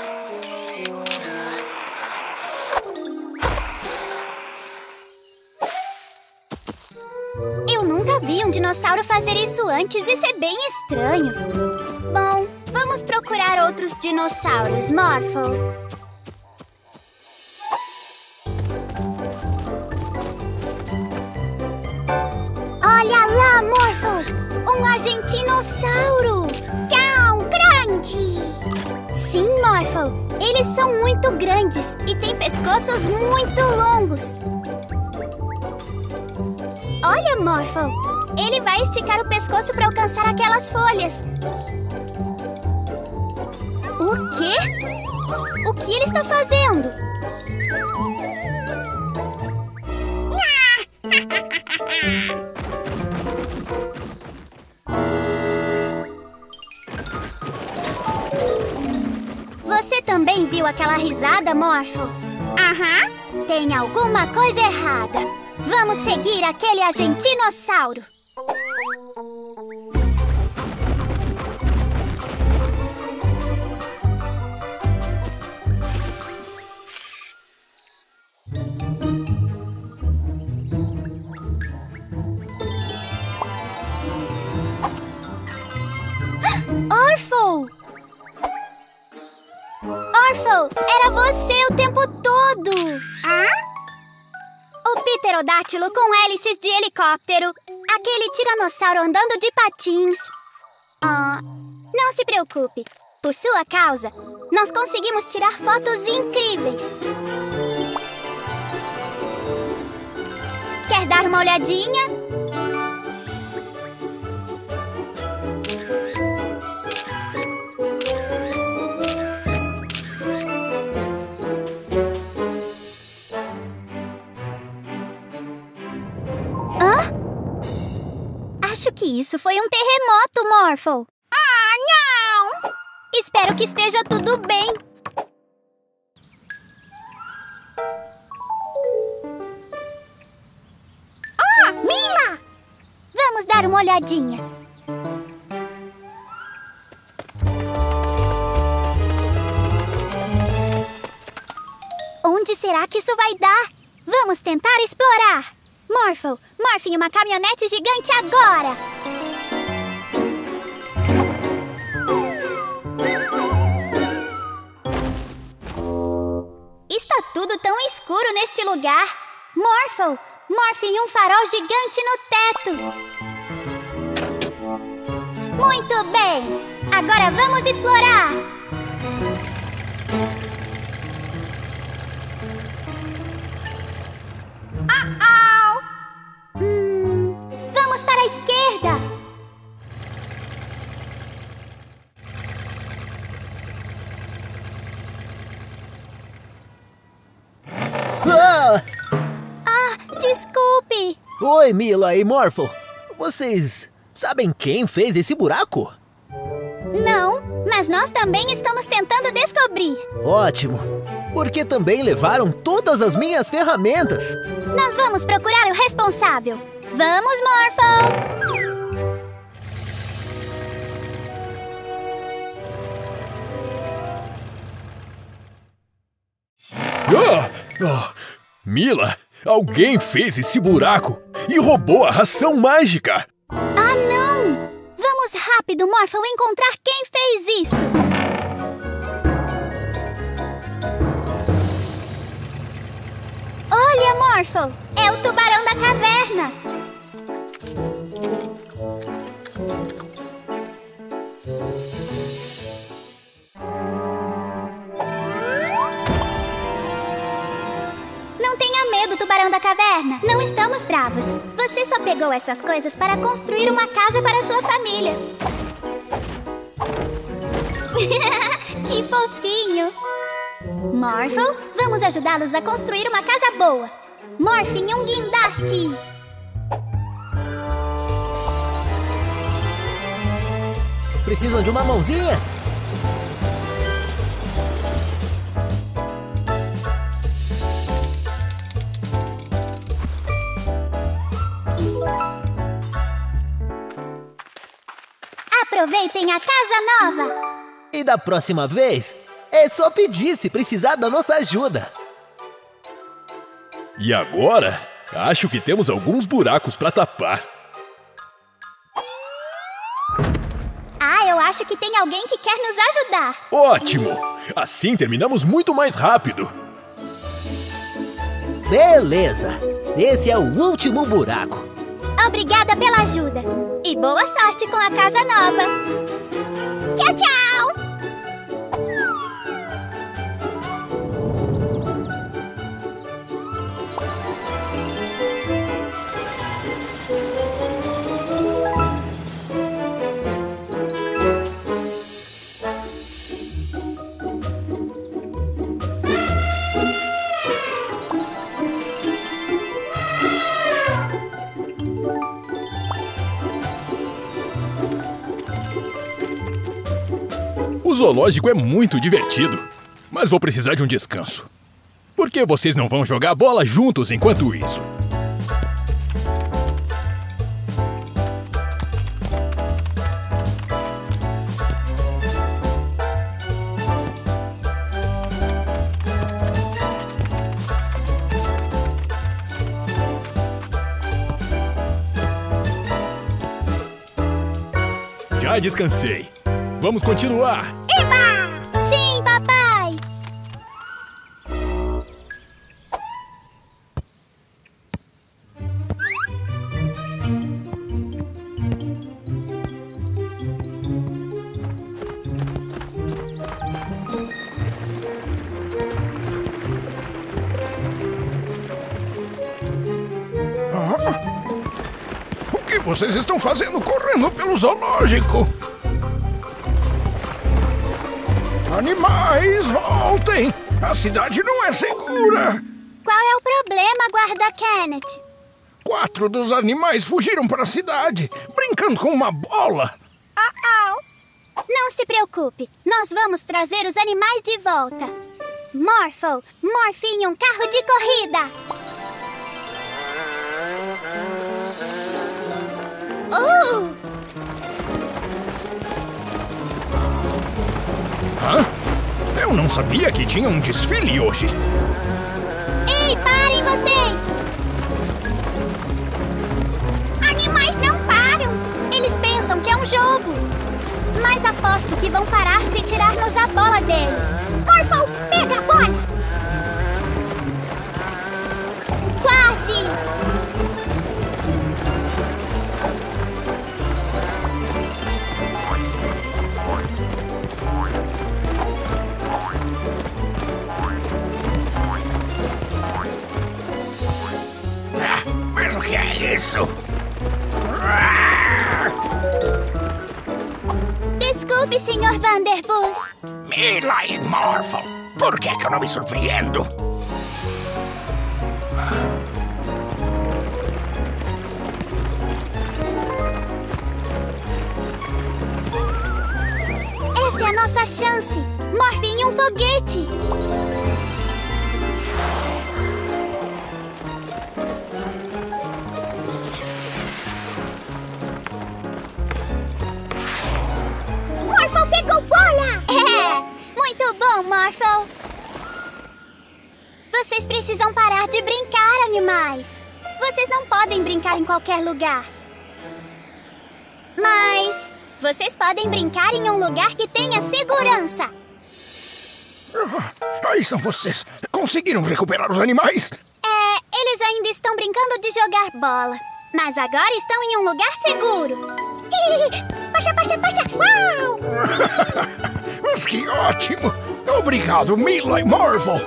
Eu nunca vi um dinossauro fazer isso antes. Isso é bem estranho. Bom, vamos procurar outros dinossauros, Morphle. Olha lá, Morphle! Um argentinossauro! Tão grande! Sim, Morphle! Eles são muito grandes e têm pescoços muito longos. Olha, Morphle! Ele vai esticar o pescoço para alcançar aquelas folhas. O quê? O que ele está fazendo? Você também viu aquela risada, Morphle? Aham. Tem alguma coisa errada. Vamos seguir aquele argentinossauro. Orphle! Orphle, era você o tempo todo! Hã? O pterodátilo com hélices de helicóptero. Aquele tiranossauro andando de patins. Não se preocupe. Por sua causa, nós conseguimos tirar fotos incríveis. Quer dar uma olhadinha? Acho que isso foi um terremoto, Morphle. Ah, não! Espero que esteja tudo bem. Mila! Vamos dar uma olhadinha. Onde será que isso vai dar? Vamos tentar explorar. Morphle, morfe em uma caminhonete gigante agora! Está tudo tão escuro neste lugar. Morphle, morfe em um farol gigante no teto. Muito bem! Agora vamos explorar! Vamos para a esquerda! Desculpe! Oi, Mila e Morphle. Vocês sabem quem fez esse buraco? Não, mas nós também estamos tentando descobrir. Ótimo, porque também levaram todas as minhas ferramentas. Nós vamos procurar o responsável. Vamos, Morphle! Mila, alguém fez esse buraco e roubou a ração mágica. Ah, não! Vamos rápido, Morphle, encontrar quem fez isso. Olha, Morphle, é o tubarão da caverna. Não tenha medo, tubarão da caverna. Não estamos bravos. Você só pegou essas coisas para construir uma casa para sua família. Que fofinho! Morphle, vamos ajudá-los a construir uma casa boa. Morphe em um guindaste. Precisam de uma mãozinha? Aproveitem a casa nova! E da próxima vez, é só pedir se precisar da nossa ajuda. E agora, acho que temos alguns buracos para tapar. Eu acho que tem alguém que quer nos ajudar. Ótimo! Assim terminamos muito mais rápido. Beleza! Esse é o último buraco. Obrigada pela ajuda. E boa sorte com a casa nova. Tchau, tchau! O zoológico é muito divertido, mas vou precisar de um descanso. Por que vocês não vão jogar bola juntos enquanto isso? Já descansei. Vamos continuar. Eba! Sim, papai! O que vocês estão fazendo correndo pelo zoológico? Animais, voltem! A cidade não é segura! Qual é o problema, guarda Kenneth? 4 dos animais fugiram para a cidade, brincando com uma bola! Não se preocupe, nós vamos trazer os animais de volta. Morphle, morfe em um carro de corrida! Hã? Eu não sabia que tinha um desfile hoje. Ei, parem vocês! Animais não param! Eles pensam que é um jogo. Mas aposto que vão parar se tirarmos a bola deles. Morphle, pega a bola! Quase! desculpe, Sr. Vanderbus. Mila e Morphle, por que eu não me surpreendo? Essa é a nossa chance. Morphe em um foguete. Morphle pegou bola! Muito bom, Morphle. Vocês precisam parar de brincar, animais. Vocês não podem brincar em qualquer lugar. Mas vocês podem brincar em um lugar que tenha segurança. Aí são vocês. Conseguiram recuperar os animais? Eles ainda estão brincando de jogar bola. Mas agora estão em um lugar seguro. Paxa, paxa, paxa! Uau! Mas que ótimo! Obrigado, Mila e Morphle!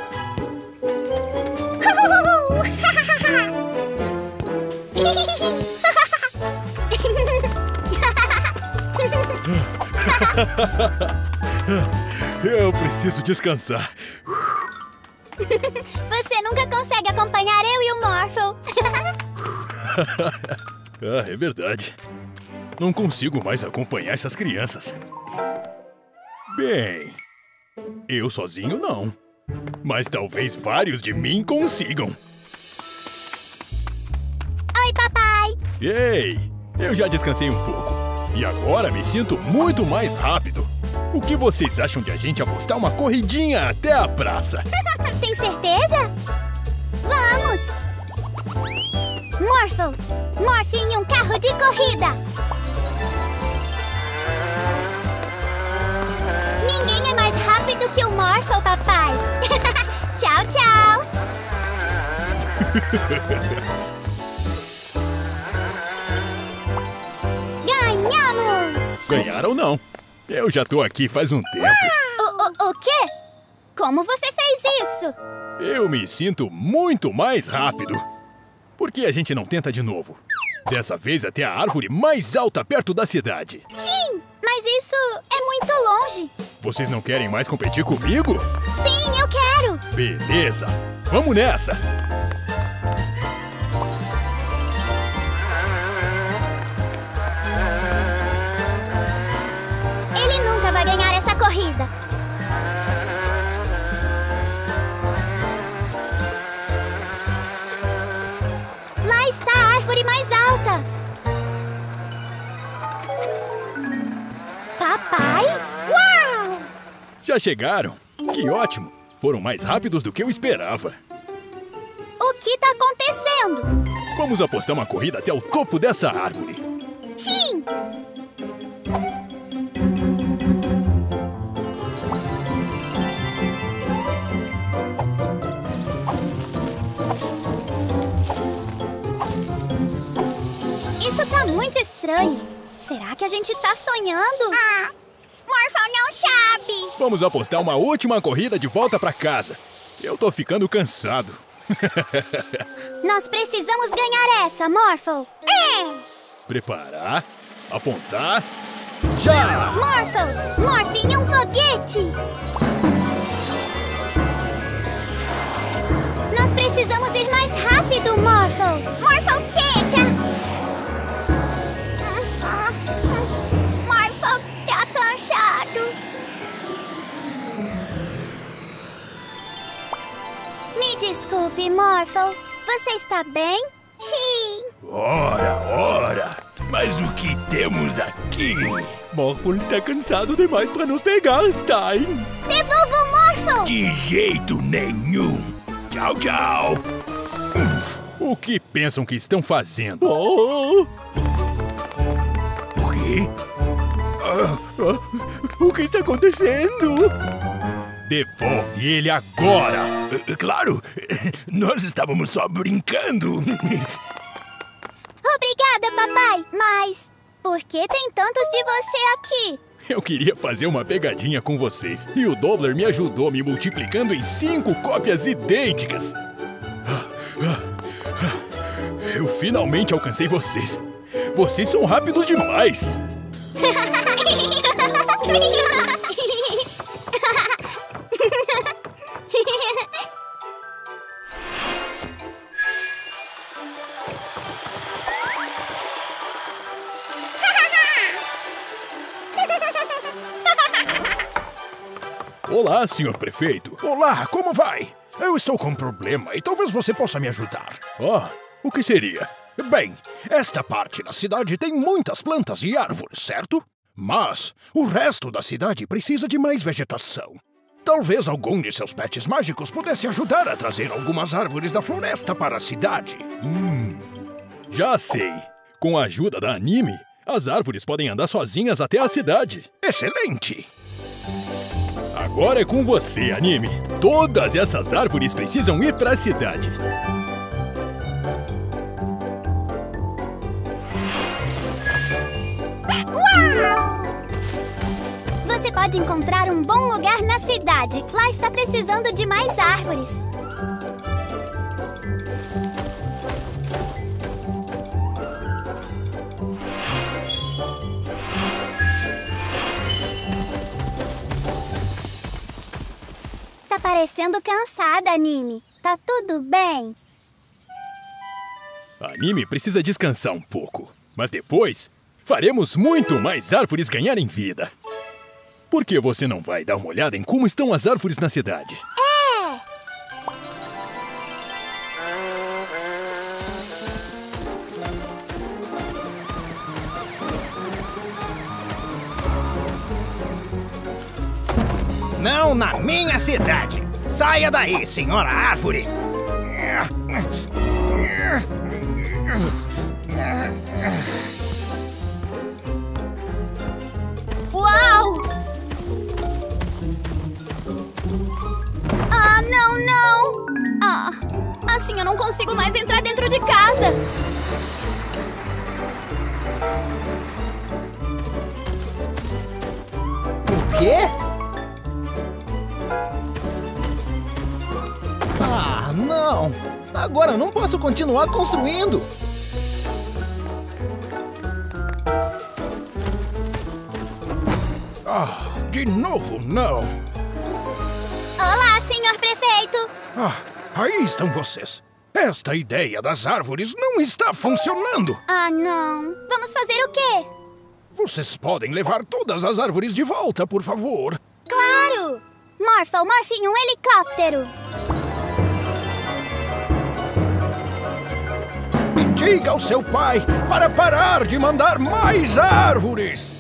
Eu preciso descansar. Você nunca consegue acompanhar eu e o Morphle. É verdade. Não consigo mais acompanhar essas crianças. Bem, eu sozinho não. Mas talvez vários de mim consigam. Oi, papai. Ei, eu já descansei um pouco. E agora me sinto muito mais rápido. O que vocês acham de a gente apostar uma corridinha até a praça? Tem certeza? Vamos! Morphle, morfe em um carro de corrida! Ninguém é mais rápido que o Morphle, papai! Tchau, tchau! Ganhamos! Ganharam ou não? Eu já tô aqui faz um tempo. O quê? Como você fez isso? Eu me sinto muito mais rápido. Por que a gente não tenta de novo? Dessa vez até a árvore mais alta perto da cidade. Sim, mas isso é muito longe. Vocês não querem mais competir comigo? Sim, eu quero. Beleza, vamos nessa. Ele nunca vai ganhar essa corrida. Lá está a árvore mais alta. Papai? Uau! Já chegaram? Que ótimo! Foram mais rápidos do que eu esperava. O que está acontecendo? Vamos apostar uma corrida até o topo dessa árvore. Sim! Isso tá muito estranho. Será que a gente tá sonhando? Morphle não sabe. Vamos apostar uma última corrida de volta pra casa. Eu tô ficando cansado. Nós precisamos ganhar essa, Morphle. Preparar, apontar, já! Morphle, morfe em um foguete. Nós precisamos ir mais rápido, Morphle. Morphle, tenta! Morphle tá cansado. Me desculpe, Morphle. Você está bem? Sim. Ora! Mas o que temos aqui? Morphle está cansado demais para nos pegar, Stein. Devolva o Morphle. De jeito nenhum. Tchau, tchau. O que pensam que estão fazendo? Oh. O quê? O que está acontecendo? Devolve ele agora! Claro! Nós estávamos só brincando. Obrigada, papai. Mas por que tem tantos de você aqui? Eu queria fazer uma pegadinha com vocês. E o Doppler me ajudou me multiplicando em 5 cópias idênticas. Eu finalmente alcancei vocês. Vocês são rápidos demais. Olá, senhor prefeito. Olá, como vai? Eu estou com um problema e talvez você possa me ajudar. Ah, o que seria? Bem, esta parte da cidade tem muitas plantas e árvores, certo? Mas o resto da cidade precisa de mais vegetação. Talvez algum de seus pets mágicos pudesse ajudar a trazer algumas árvores da floresta para a cidade. Já sei. Com a ajuda da Anime, as árvores podem andar sozinhas até a cidade. Excelente! Agora é com você, Anime. Todas essas árvores precisam ir para a cidade. Uau! Você pode encontrar um bom lugar na cidade. Lá está precisando de mais árvores. Tá parecendo cansada, Anime. Tá tudo bem? A Anime precisa descansar um pouco. Mas depois, faremos muito mais árvores ganharem vida. Por que você não vai dar uma olhada em como estão as árvores na cidade? Não na minha cidade! Saia daí, senhora árvore! Uau! Ah, não! Ah, assim eu não consigo mais entrar dentro de casa! O quê? Ah, não! Agora eu não posso continuar construindo! Ah, de novo não! Olá, senhor prefeito! Ah, aí estão vocês! Esta ideia das árvores não está funcionando! Ah, não! Vamos fazer o quê? Vocês podem levar todas as árvores de volta, por favor! Claro! Morphle, morfe um helicóptero! Diga ao seu pai para parar de mandar mais árvores!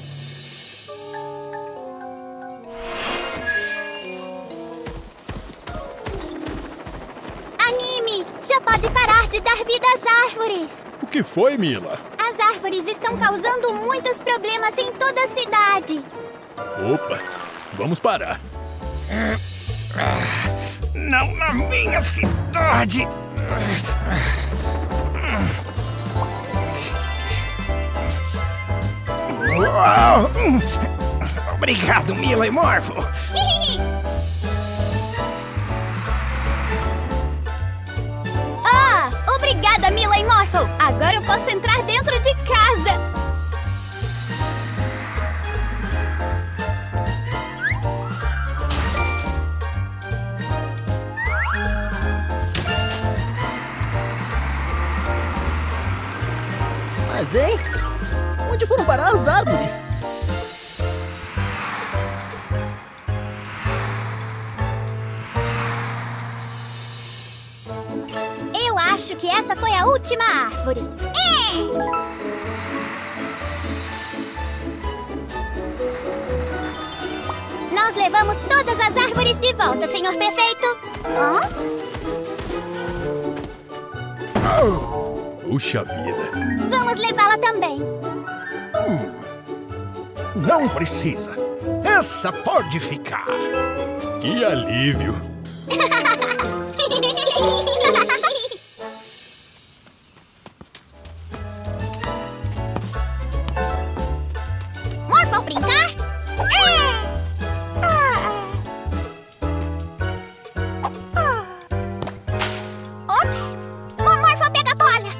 Anime, já pode parar de dar vida às árvores! O que foi, Mila? As árvores estão causando muitos problemas em toda a cidade! Opa, vamos parar. Não na minha cidade! Uau! Obrigado, Mila e Morphle! Ah, obrigada, Mila e Morphle! Agora eu posso entrar dentro de casa! Mas, hein? Onde foram parar as árvores? Eu acho que essa foi a última árvore. Nós levamos todas as árvores de volta, senhor prefeito. Puxa vida. Vamos levá-la também. Não precisa. Essa pode ficar. Que alívio. Morphle brincar? Ops! Morphle pega a bola!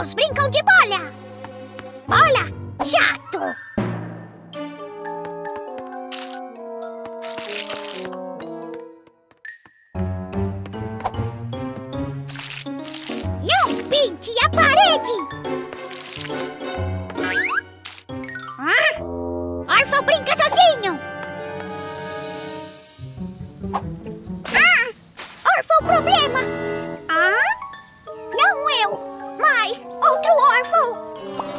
Morphles brincam de bolha! Bola, jato! Não pinte a parede! Orphle brinca sozinho! Orphle, problema! Não eu, mas outro Orphle!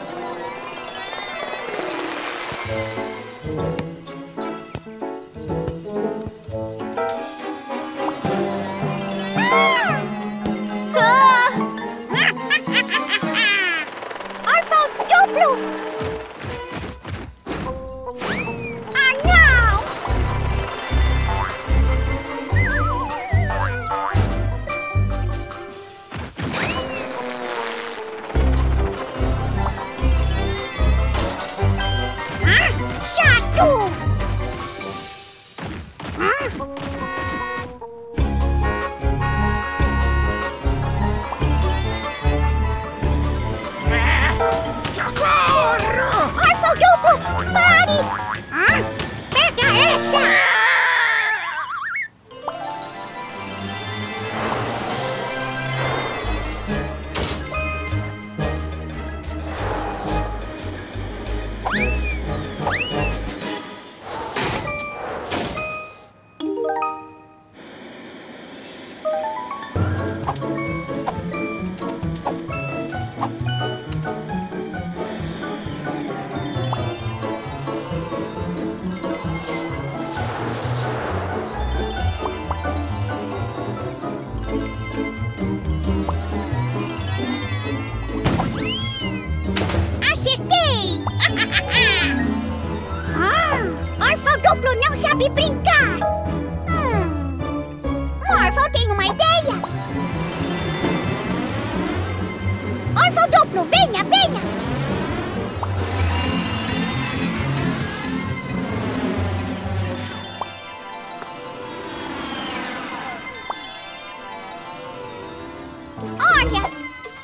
Orphle duplo! Orphle duplo não sabe brincar! Morphle tem uma ideia! Orphle duplo, venha, venha! Olha!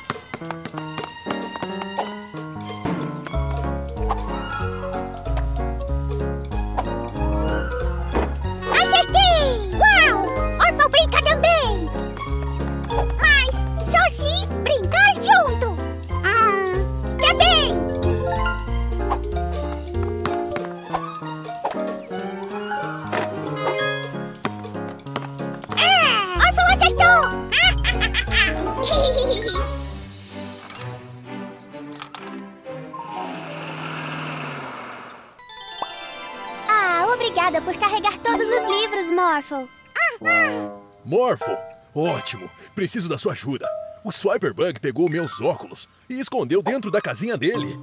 Obrigada por carregar todos os livros, Morphle. Morphle? Ótimo! Preciso da sua ajuda. O Swiperbug pegou meus óculos e escondeu dentro da casinha dele.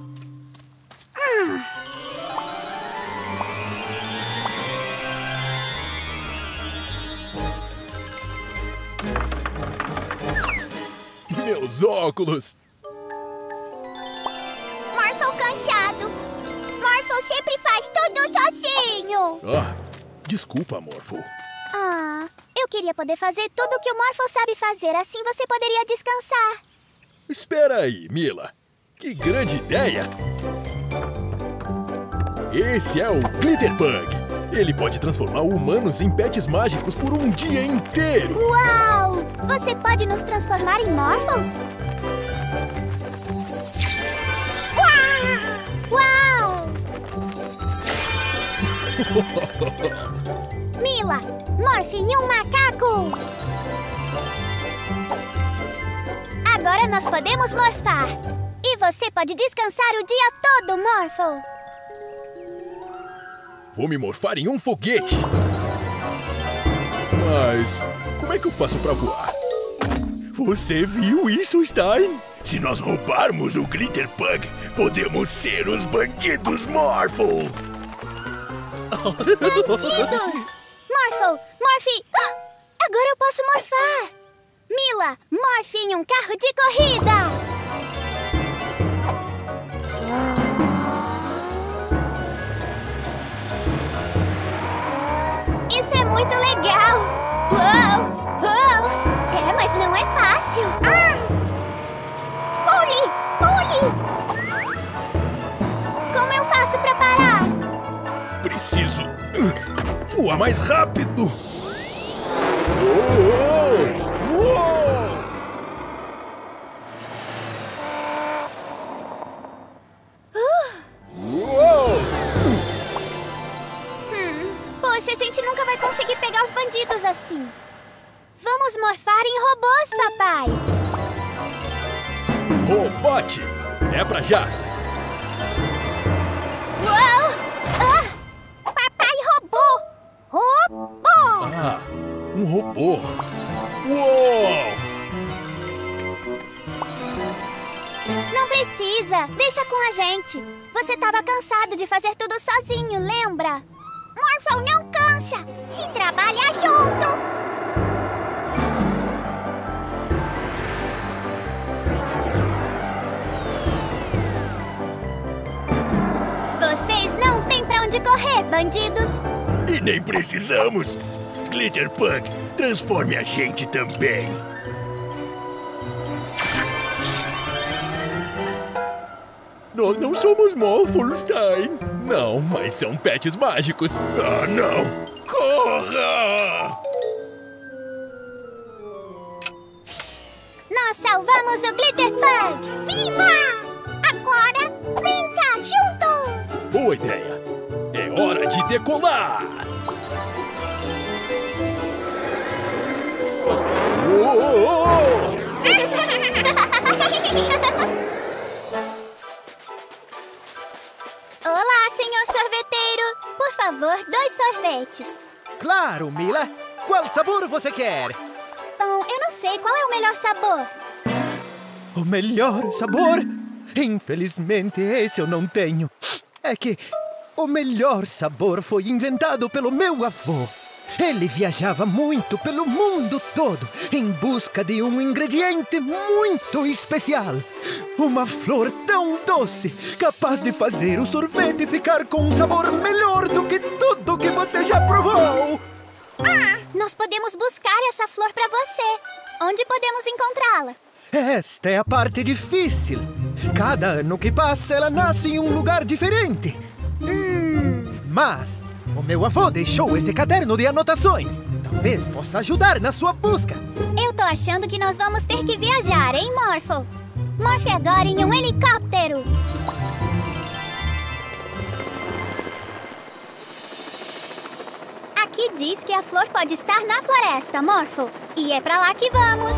Meus óculos! Morphle cansado. Morphle sempre faz tudo sozinho. Desculpa, Morphle. Eu queria poder fazer tudo o que o Morphle sabe fazer. Assim você poderia descansar. Espera aí, Mila. Que grande ideia! Esse é o Glitterbug. Ele pode transformar humanos em pets mágicos por um dia inteiro. Uau! Você pode nos transformar em Morphles? Uau! Mila, morfe em um macaco! Agora nós podemos morfar. E você pode descansar o dia todo, Morphle. Vou me morfar em um foguete. Mas como é que eu faço pra voar? Você viu isso, Stein? Se nós roubarmos o Glitterbug, podemos ser os bandidos Morphle. Bandidos! Morphle, morfe... Agora eu posso morfar. Mila, morfe em um carro de corrida. Isso é muito legal! Uou! Uou! Mas não é fácil! Pule! preciso voar mais rápido. Poxa, a gente nunca vai conseguir pegar os bandidos assim. Vamos morfar em robôs, papai. Robote, é pra já. Uau! Ah! Papai robô! Robô! Ah, um robô. Uou! Não precisa, deixa com a gente. Você estava cansado de fazer tudo sozinho, lembra? Morphle não cansa, se trabalha junto. Vocês não têm pra onde correr, bandidos. E nem precisamos. Glitterpug, transforme a gente também. Nós não somos Morphlestein. Não, mas são pets mágicos. Ah, não! Corra! Nós salvamos o Glitterpug! Viva! Agora, brinca juntos! Boa ideia. É hora de decolar. Olá, senhor sorveteiro. Por favor, 2 sorvetes. Claro, Mila. Qual sabor você quer? Bom, eu não sei. Qual é o melhor sabor? O melhor sabor? Infelizmente, esse eu não tenho. É que o melhor sabor foi inventado pelo meu avô. Ele viajava muito pelo mundo todo em busca de um ingrediente muito especial. Uma flor tão doce, capaz de fazer o sorvete ficar com um sabor melhor do que tudo que você já provou. Ah, nós podemos buscar essa flor para você. Onde podemos encontrá-la? Esta é a parte difícil. Cada ano que passa, ela nasce em um lugar diferente. Mas o meu avô deixou este caderno de anotações. Talvez possa ajudar na sua busca. Eu tô achando que nós vamos ter que viajar, hein, Morphle? Morfe agora em um helicóptero. Aqui diz que a flor pode estar na floresta, Morphle. E é pra lá que vamos.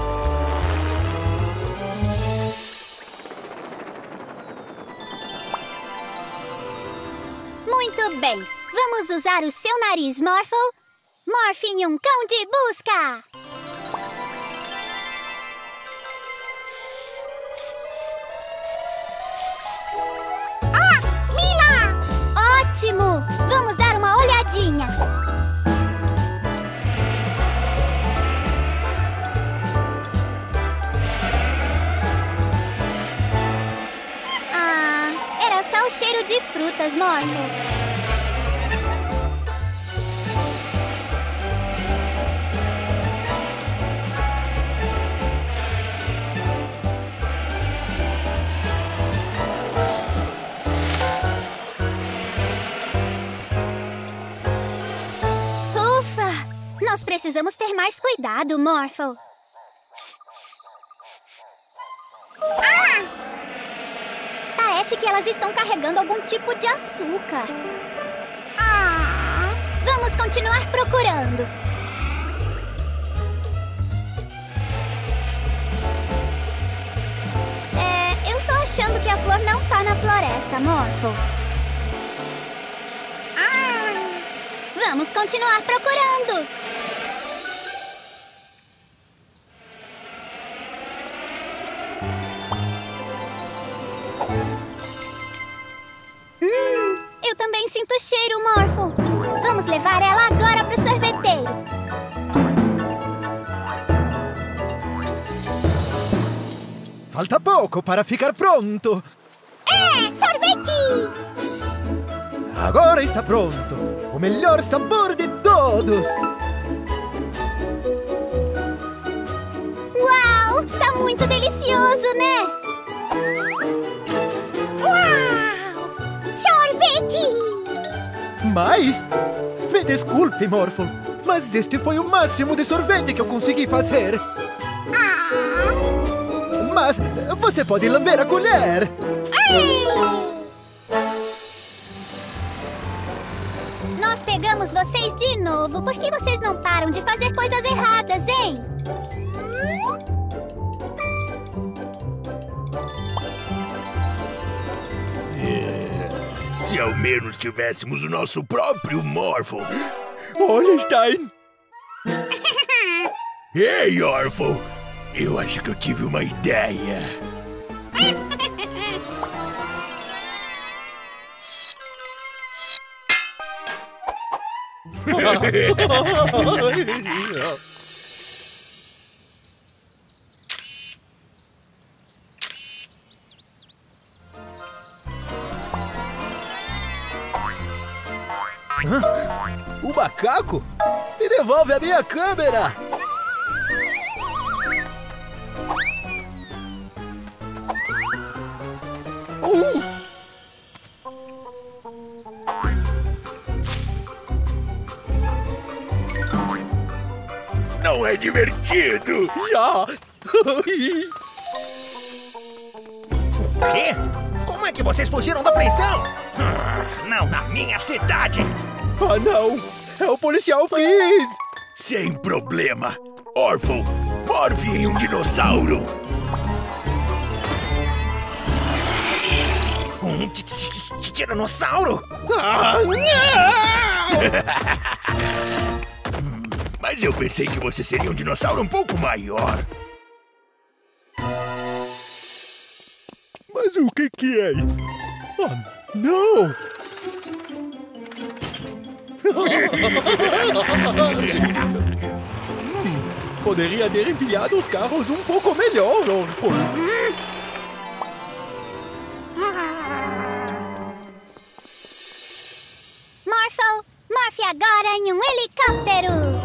Muito bem. Vamos usar o seu nariz, Morphle. Morfe em um cão de busca. Ah, Mila! Ótimo! Vamos dar uma olhadinha. Ah, era só o cheiro de frutas, Morphle. Nós precisamos ter mais cuidado, Morphle. Ah! Parece que elas estão carregando algum tipo de açúcar. Ah! Vamos continuar procurando. Eu tô achando que a flor não tá na floresta, Morphle. Vamos continuar procurando. Eu também sinto o cheiro, Morphle. Vamos levar ela agora pro sorveteiro. Falta pouco para ficar pronto. Sorvete! Agora está pronto. O melhor sabor de todos. Uau! Tá muito delicioso, né? Uau! Sorvete! mais? Me desculpe, Morphle, mas este foi o máximo de sorvete que eu consegui fazer. Mas você pode lamber a colher. Nós pegamos vocês de novo. Por que vocês não param de fazer coisas erradas, hein? Se ao menos tivéssemos o nosso próprio Morphle. Olha, Stein! Ei, Orphle! Eu acho que eu tive uma ideia. Hã? O macaco? Me devolve a minha câmera! Não é divertido? Já! O quê? Como é que vocês fugiram da prisão? Não na minha cidade! Ah, não! É o policial Freeze! Sem problema! Orphle, morfe em um dinossauro! Um tiranossauro? Ah, não! Mas eu pensei que você seria um dinossauro um pouco maior. Mas o que é? Ah, não! Poderia ter empilhado os carros um pouco melhor, Orphle. Morphle, morfe agora em um helicóptero!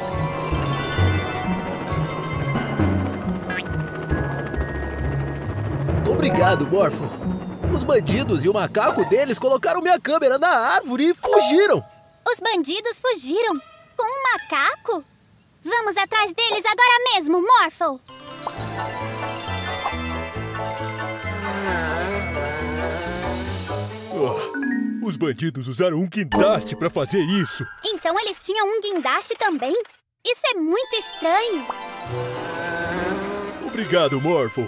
Obrigado, Morphle. Os bandidos e o macaco deles colocaram minha câmera na árvore e fugiram. Os bandidos fugiram? Com um macaco? Vamos atrás deles agora mesmo, Morphle! Os bandidos usaram um guindaste pra fazer isso. Então eles tinham um guindaste também? Isso é muito estranho. Obrigado, Morphle.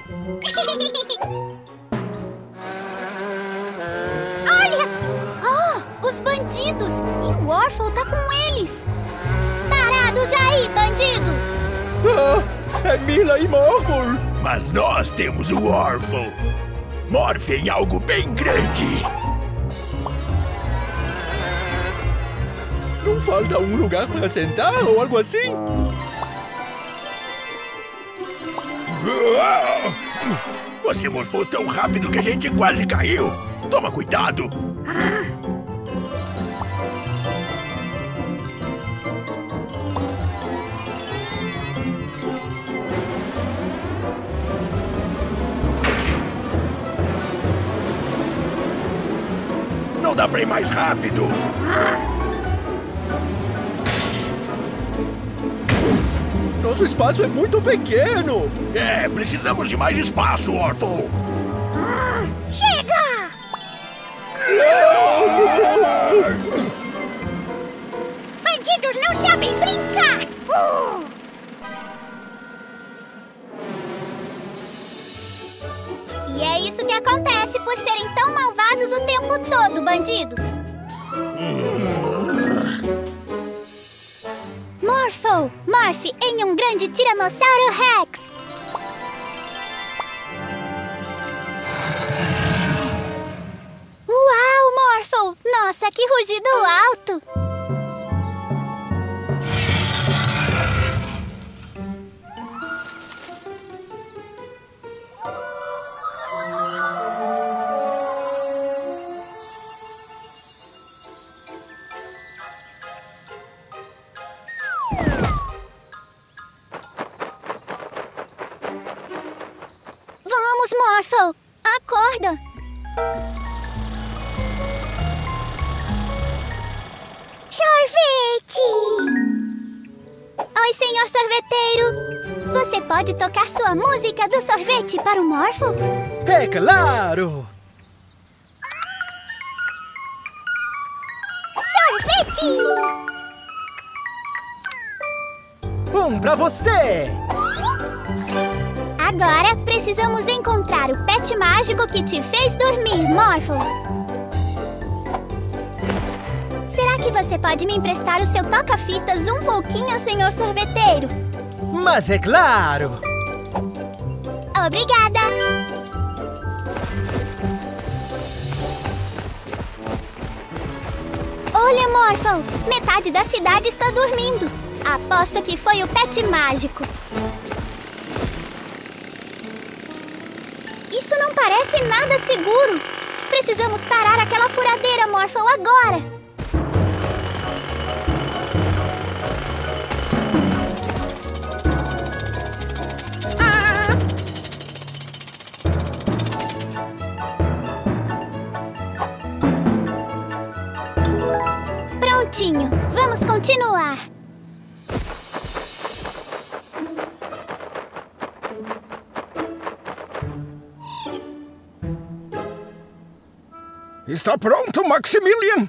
Olha! Oh, os bandidos! E o Orphle tá com eles! Parados aí, bandidos! Ah, é Mila e Morphle! Mas nós temos o Orphle! Morfe em algo bem grande! Não falta um lugar pra sentar ou algo assim? Você morfou tão rápido que a gente quase caiu! Toma cuidado! Não dá pra ir mais rápido! Nosso espaço é muito pequeno! É, precisamos de mais espaço, Orphle! Chega! Bandidos não sabem brincar! E é isso que acontece por serem tão malvados o tempo todo, bandidos! Morphle, morfe em um grande Tiranossauro Rex! Uau, Morphle! Nossa, que rugido alto! Vamos, Morphle! Acorda! Sorvete! Oi, senhor sorveteiro. Você pode tocar sua música do sorvete para o Morphle? É claro! Sorvete! Um pra você! Agora precisamos encontrar o pet mágico que te fez dormir, Morphle. Será que você pode me emprestar o seu toca-fitas um pouquinho, senhor sorveteiro? Mas é claro! Obrigada! Olha, Morphle! Metade da cidade está dormindo. Aposto que foi o pet mágico. Isso não parece nada seguro. Precisamos parar aquela furadeira, Morphle, agora. Prontinho. Vamos continuar. Está pronto, Maximilian?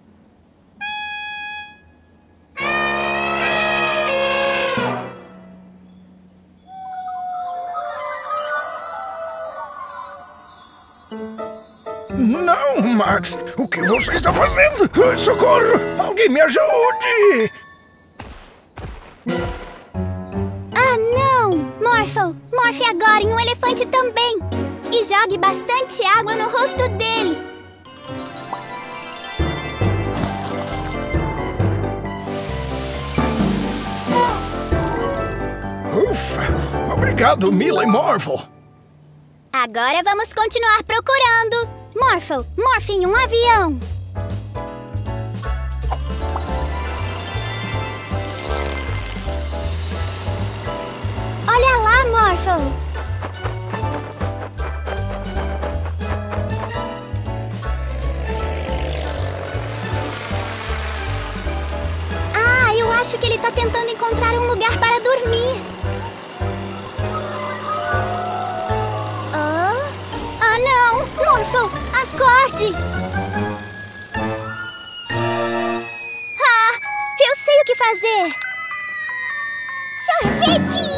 Não, Max! O que você está fazendo? Socorro! Alguém me ajude! Ah, não! Morphle! Morfe agora em um elefante também! E jogue bastante água no rosto dele! Ufa! Obrigado, Mila e Morphle! Agora vamos continuar procurando! Morphle, morfe em um avião! Olha lá, Morphle! Ah, eu acho que ele está tentando encontrar um lugar para dormir. Ah, não! Morphle, acorde! Ah, eu sei o que fazer! Sorvete!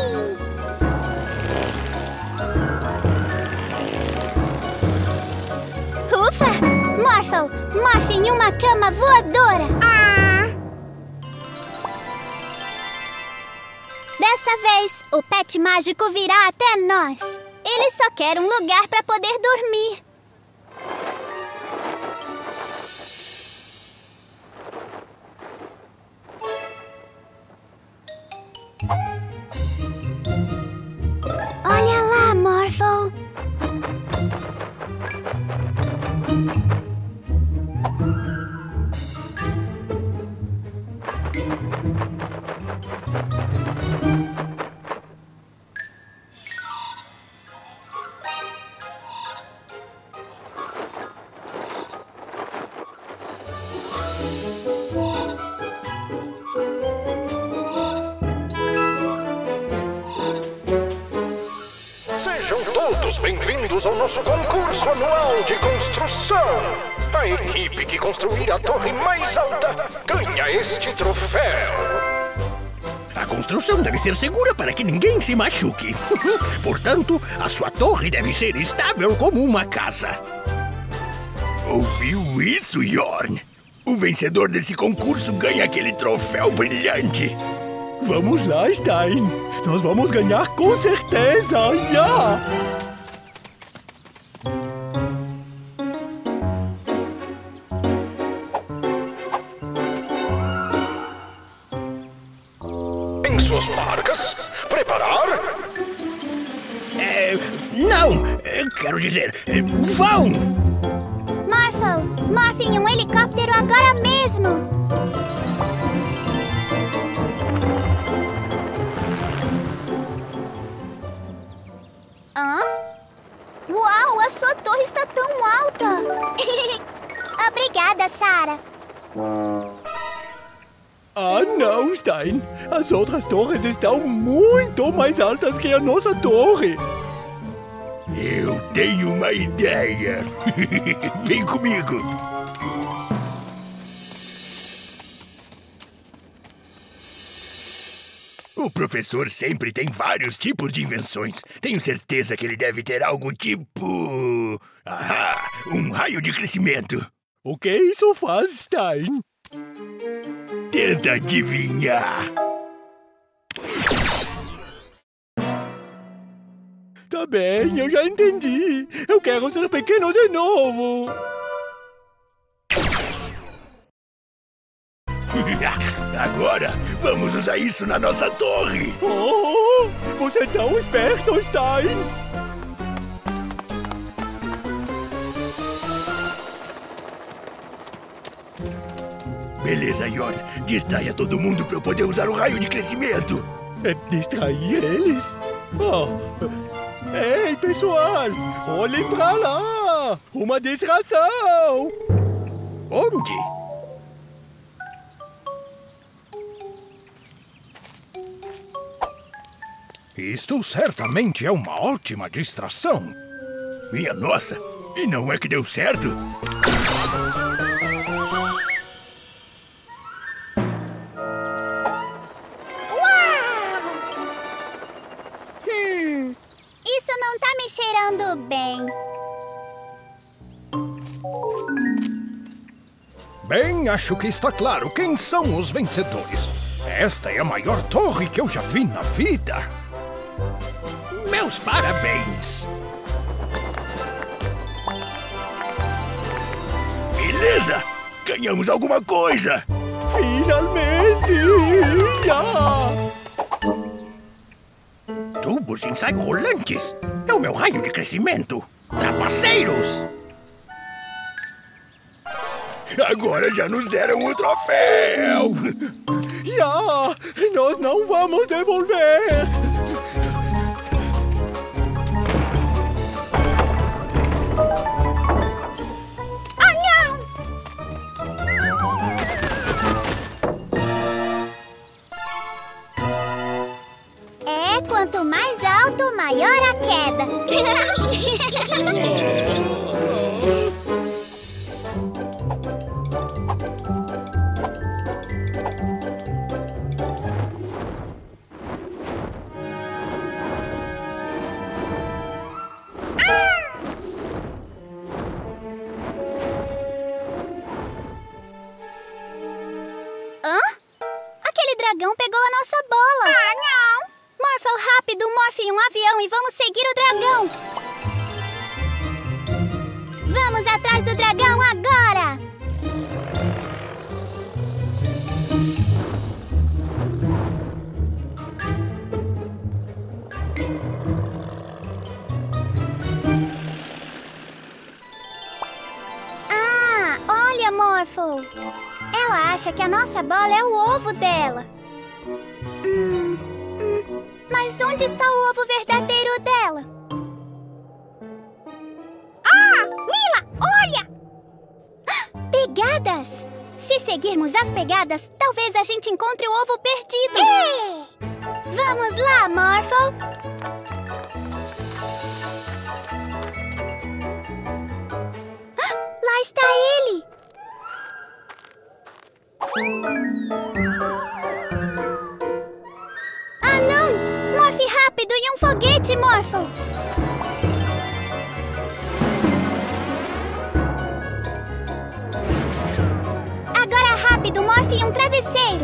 Ufa! Morphle, morfe em uma cama voadora! Dessa vez, o pet mágico virá até nós. Ele só quer um lugar para poder dormir. Olha lá, Morphle. Sejam todos bem-vindos ao nosso concurso anual de construção. A equipe que construir a torre mais alta ganha este troféu. A construção deve ser segura para que ninguém se machuque. Portanto, a sua torre deve ser estável como uma casa. Ouviu isso, Yorn? O vencedor desse concurso ganha aquele troféu brilhante. Vamos lá, Stein. Nós vamos ganhar com certeza, já! Em suas marcas, preparar... Não! Quero dizer, vão! Morphle, morfe em um helicóptero agora mesmo! Hã? Uau, a sua torre está tão alta! Obrigada, Sarah! Não, Stein. As outras torres estão muito mais altas que a nossa torre. Eu tenho uma ideia. Vem comigo. O professor sempre tem vários tipos de invenções. Tenho certeza que ele deve ter algo tipo... Ahá! Um raio de crescimento. O que isso faz, Stein? Tenta adivinhar. Tá bem, eu já entendi. Eu quero ser pequeno de novo. Agora, vamos usar isso na nossa torre. Oh, você é tão esperto, Stein. Beleza, Yor. Distraia todo mundo para eu poder usar o raio de crescimento. É distrair eles? Oh. Ei, pessoal! Olhem pra lá! Uma distração! Onde? Isto certamente é uma ótima distração. Minha nossa! E não é que deu certo? Isso não tá me cheirando bem. Bem, acho que está claro quem são os vencedores. Esta é a maior torre que eu já vi na vida. Meus parabéns! Beleza! Ganhamos alguma coisa! Finalmente! Tubos de ensaio rolantes! É o meu raio de crescimento! Trapaceiros! Agora já nos deram o troféu! Nós não vamos devolver! Quanto mais alto, maior a queda. Hã? Aquele dragão pegou a nossa bola. Não! Morphle, rápido, morfe em um avião e vamos seguir o dragão! Vamos atrás do dragão agora! Ah, olha, Morphle! Ela acha que a nossa bola é o ovo dela. Mas onde está o ovo verdadeiro dela? Ah! Mila, olha! Pegadas! Se seguirmos as pegadas, talvez a gente encontre o ovo perdido. Vamos lá, Morphle! Lá está ele! Ah, não! Morfe rápido em um foguete, Morphle! Agora rápido, morfe em um travesseiro!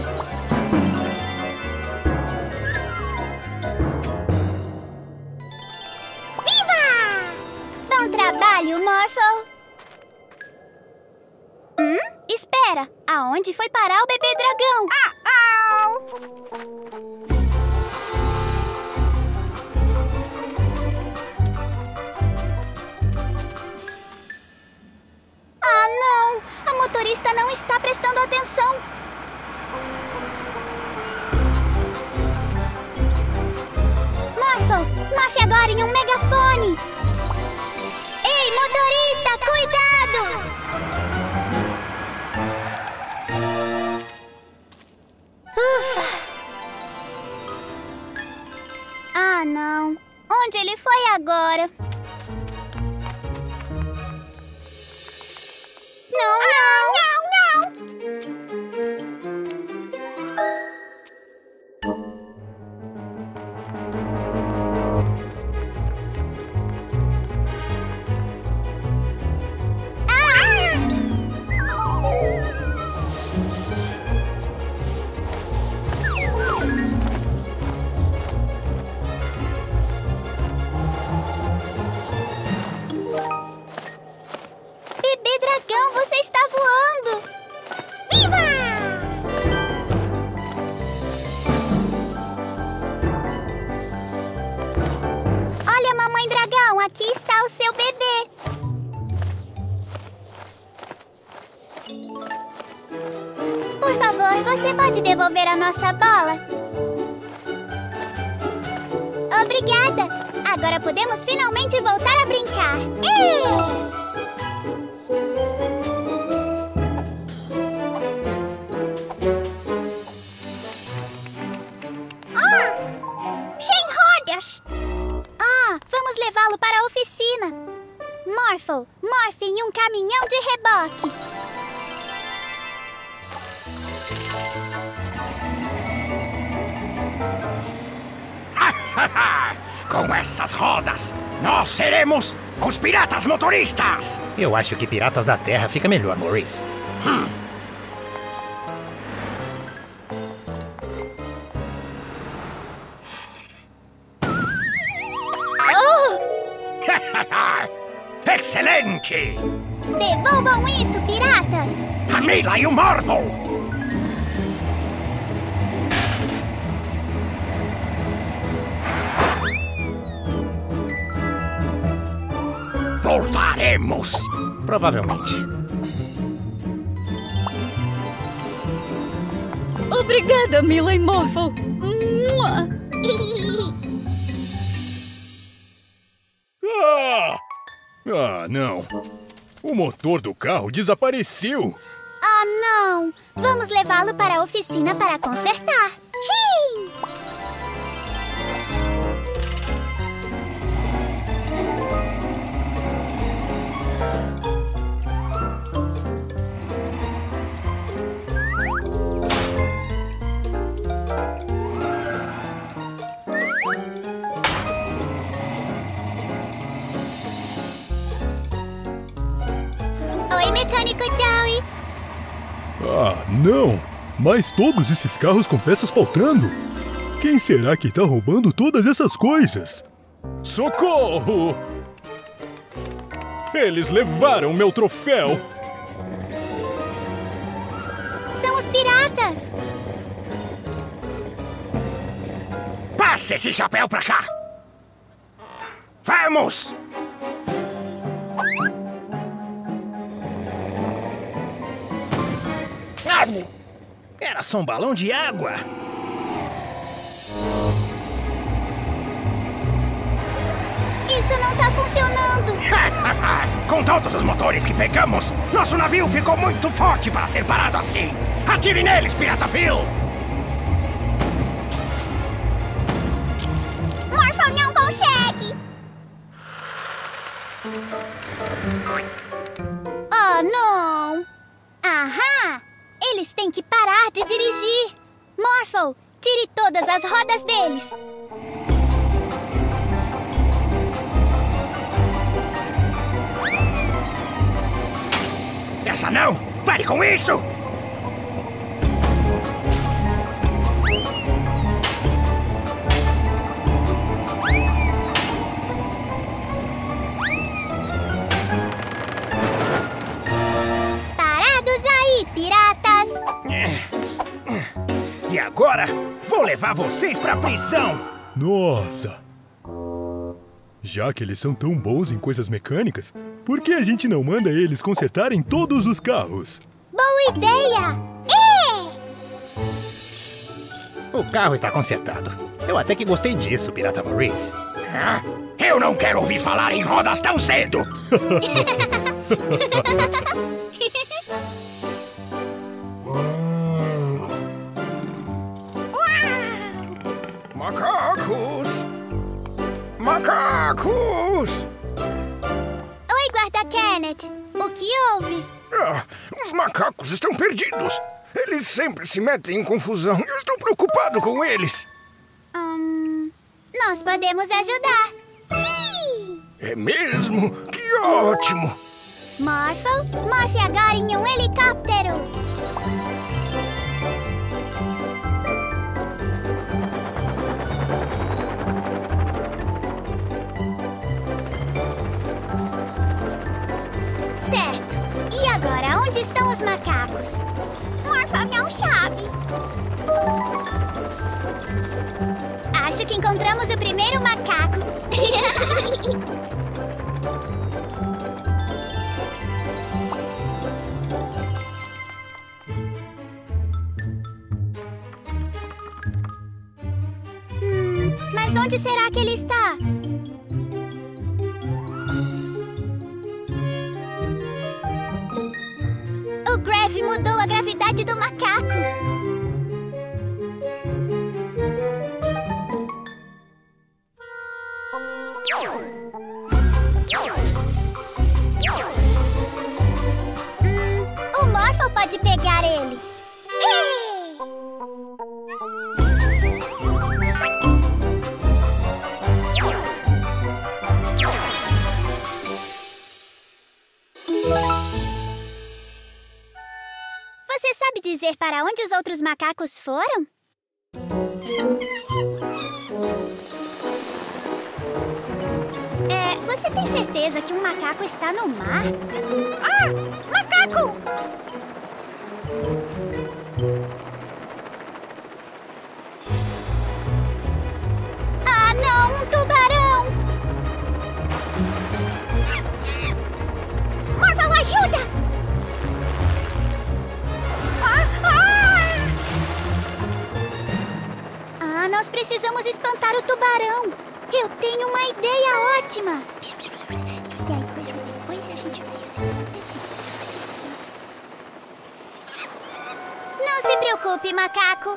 Viva! Bom trabalho, Morphle! Espera! Aonde foi parar o bebê dragão? Ah, não! A motorista não está prestando atenção! Morphle! Morfe agora em um megafone! Ei, motorista, cuidado! onde ele foi agora? Não, não! Não, não! Bebê dragão, você está voando! Viva! Olha, mamãe dragão, aqui está o seu bebê. Por favor, você pode devolver a nossa bola? Obrigada! Agora podemos finalmente voltar a brincar. Sem rodas! Vamos levá-lo para a oficina. Morphle, morfe em um caminhão de reboque. Com essas rodas, nós seremos os piratas motoristas! Eu acho que Piratas da Terra fica melhor, Maurice. Excelente! Devolvam isso, piratas! A Mila e o Morphle! Voltaremos! Provavelmente. Obrigada, Mila e Morphle. Não. O motor do carro desapareceu. Não! Vamos levá-lo para a oficina para consertar. Tchim! Oi, mecânico Joey. Não! Mas todos esses carros com peças faltando! Quem será que tá roubando todas essas coisas? Socorro! Eles levaram meu troféu! São os piratas! Passe esse chapéu pra cá! Vamos! Era só um balão de água. Isso não tá funcionando! Com todos os motores que pegamos, nosso navio ficou muito forte para ser parado assim! Atire neles, Pirata Phil! Morphle não consegue! Oh, não! Aham! Eles têm que parar de dirigir! Morphle, tire todas as rodas deles! Essa não! Pare com isso! Parados aí, piratas! E agora, vou levar vocês pra prisão! Nossa! Já que eles são tão bons em coisas mecânicas, por que a gente não manda eles consertarem todos os carros? Boa ideia! O carro está consertado. Eu até que gostei disso, Pirata Maurice. Eu não quero ouvir falar em rodas tão cedo! Macacos! Macacos! Oi, guarda Kenneth. O que houve? Os macacos estão perdidos. Eles sempre se metem em confusão e eu estou preocupado com eles. Nós podemos ajudar. Sim! É mesmo? Que ótimo! Morphle, morfe agora em um helicóptero. Certo. E agora, onde estão os macacos? Morphle não sabe. Acho que encontramos o primeiro macaco. Mas onde será que ele está? O Grav mudou a gravidade do macaco. O Morphle pode pegar ele. Você sabe dizer para onde os outros macacos foram? Você tem certeza que um macaco está no mar? Ah! Macaco! Ah, não! Um tubarão! Morphle, ajuda! Nós precisamos espantar o tubarão. Eu tenho uma ideia ótima. E aí, depois a gente vai assim. Não se preocupe, macaco.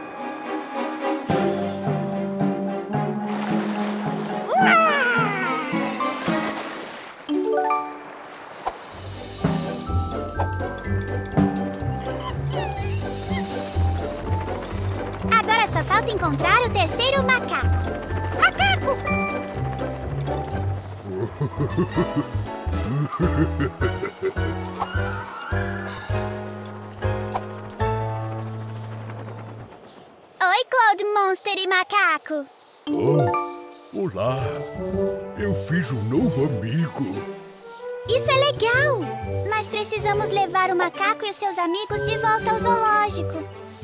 Agora só falta encontrar o terceiro macaco. Macaco! Oi, Cloud Monster e macaco. Oh, olá. Eu fiz um novo amigo. Isso é legal. Mas precisamos levar o macaco e os seus amigos de volta ao zoológico.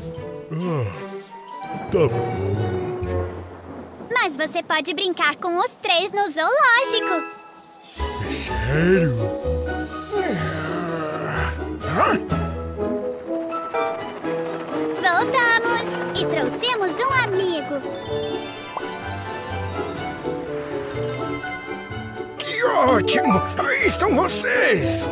Tá bom. Mas você pode brincar com os três no zoológico. É sério? Voltamos e trouxemos um amigo. Que ótimo! Aí estão vocês!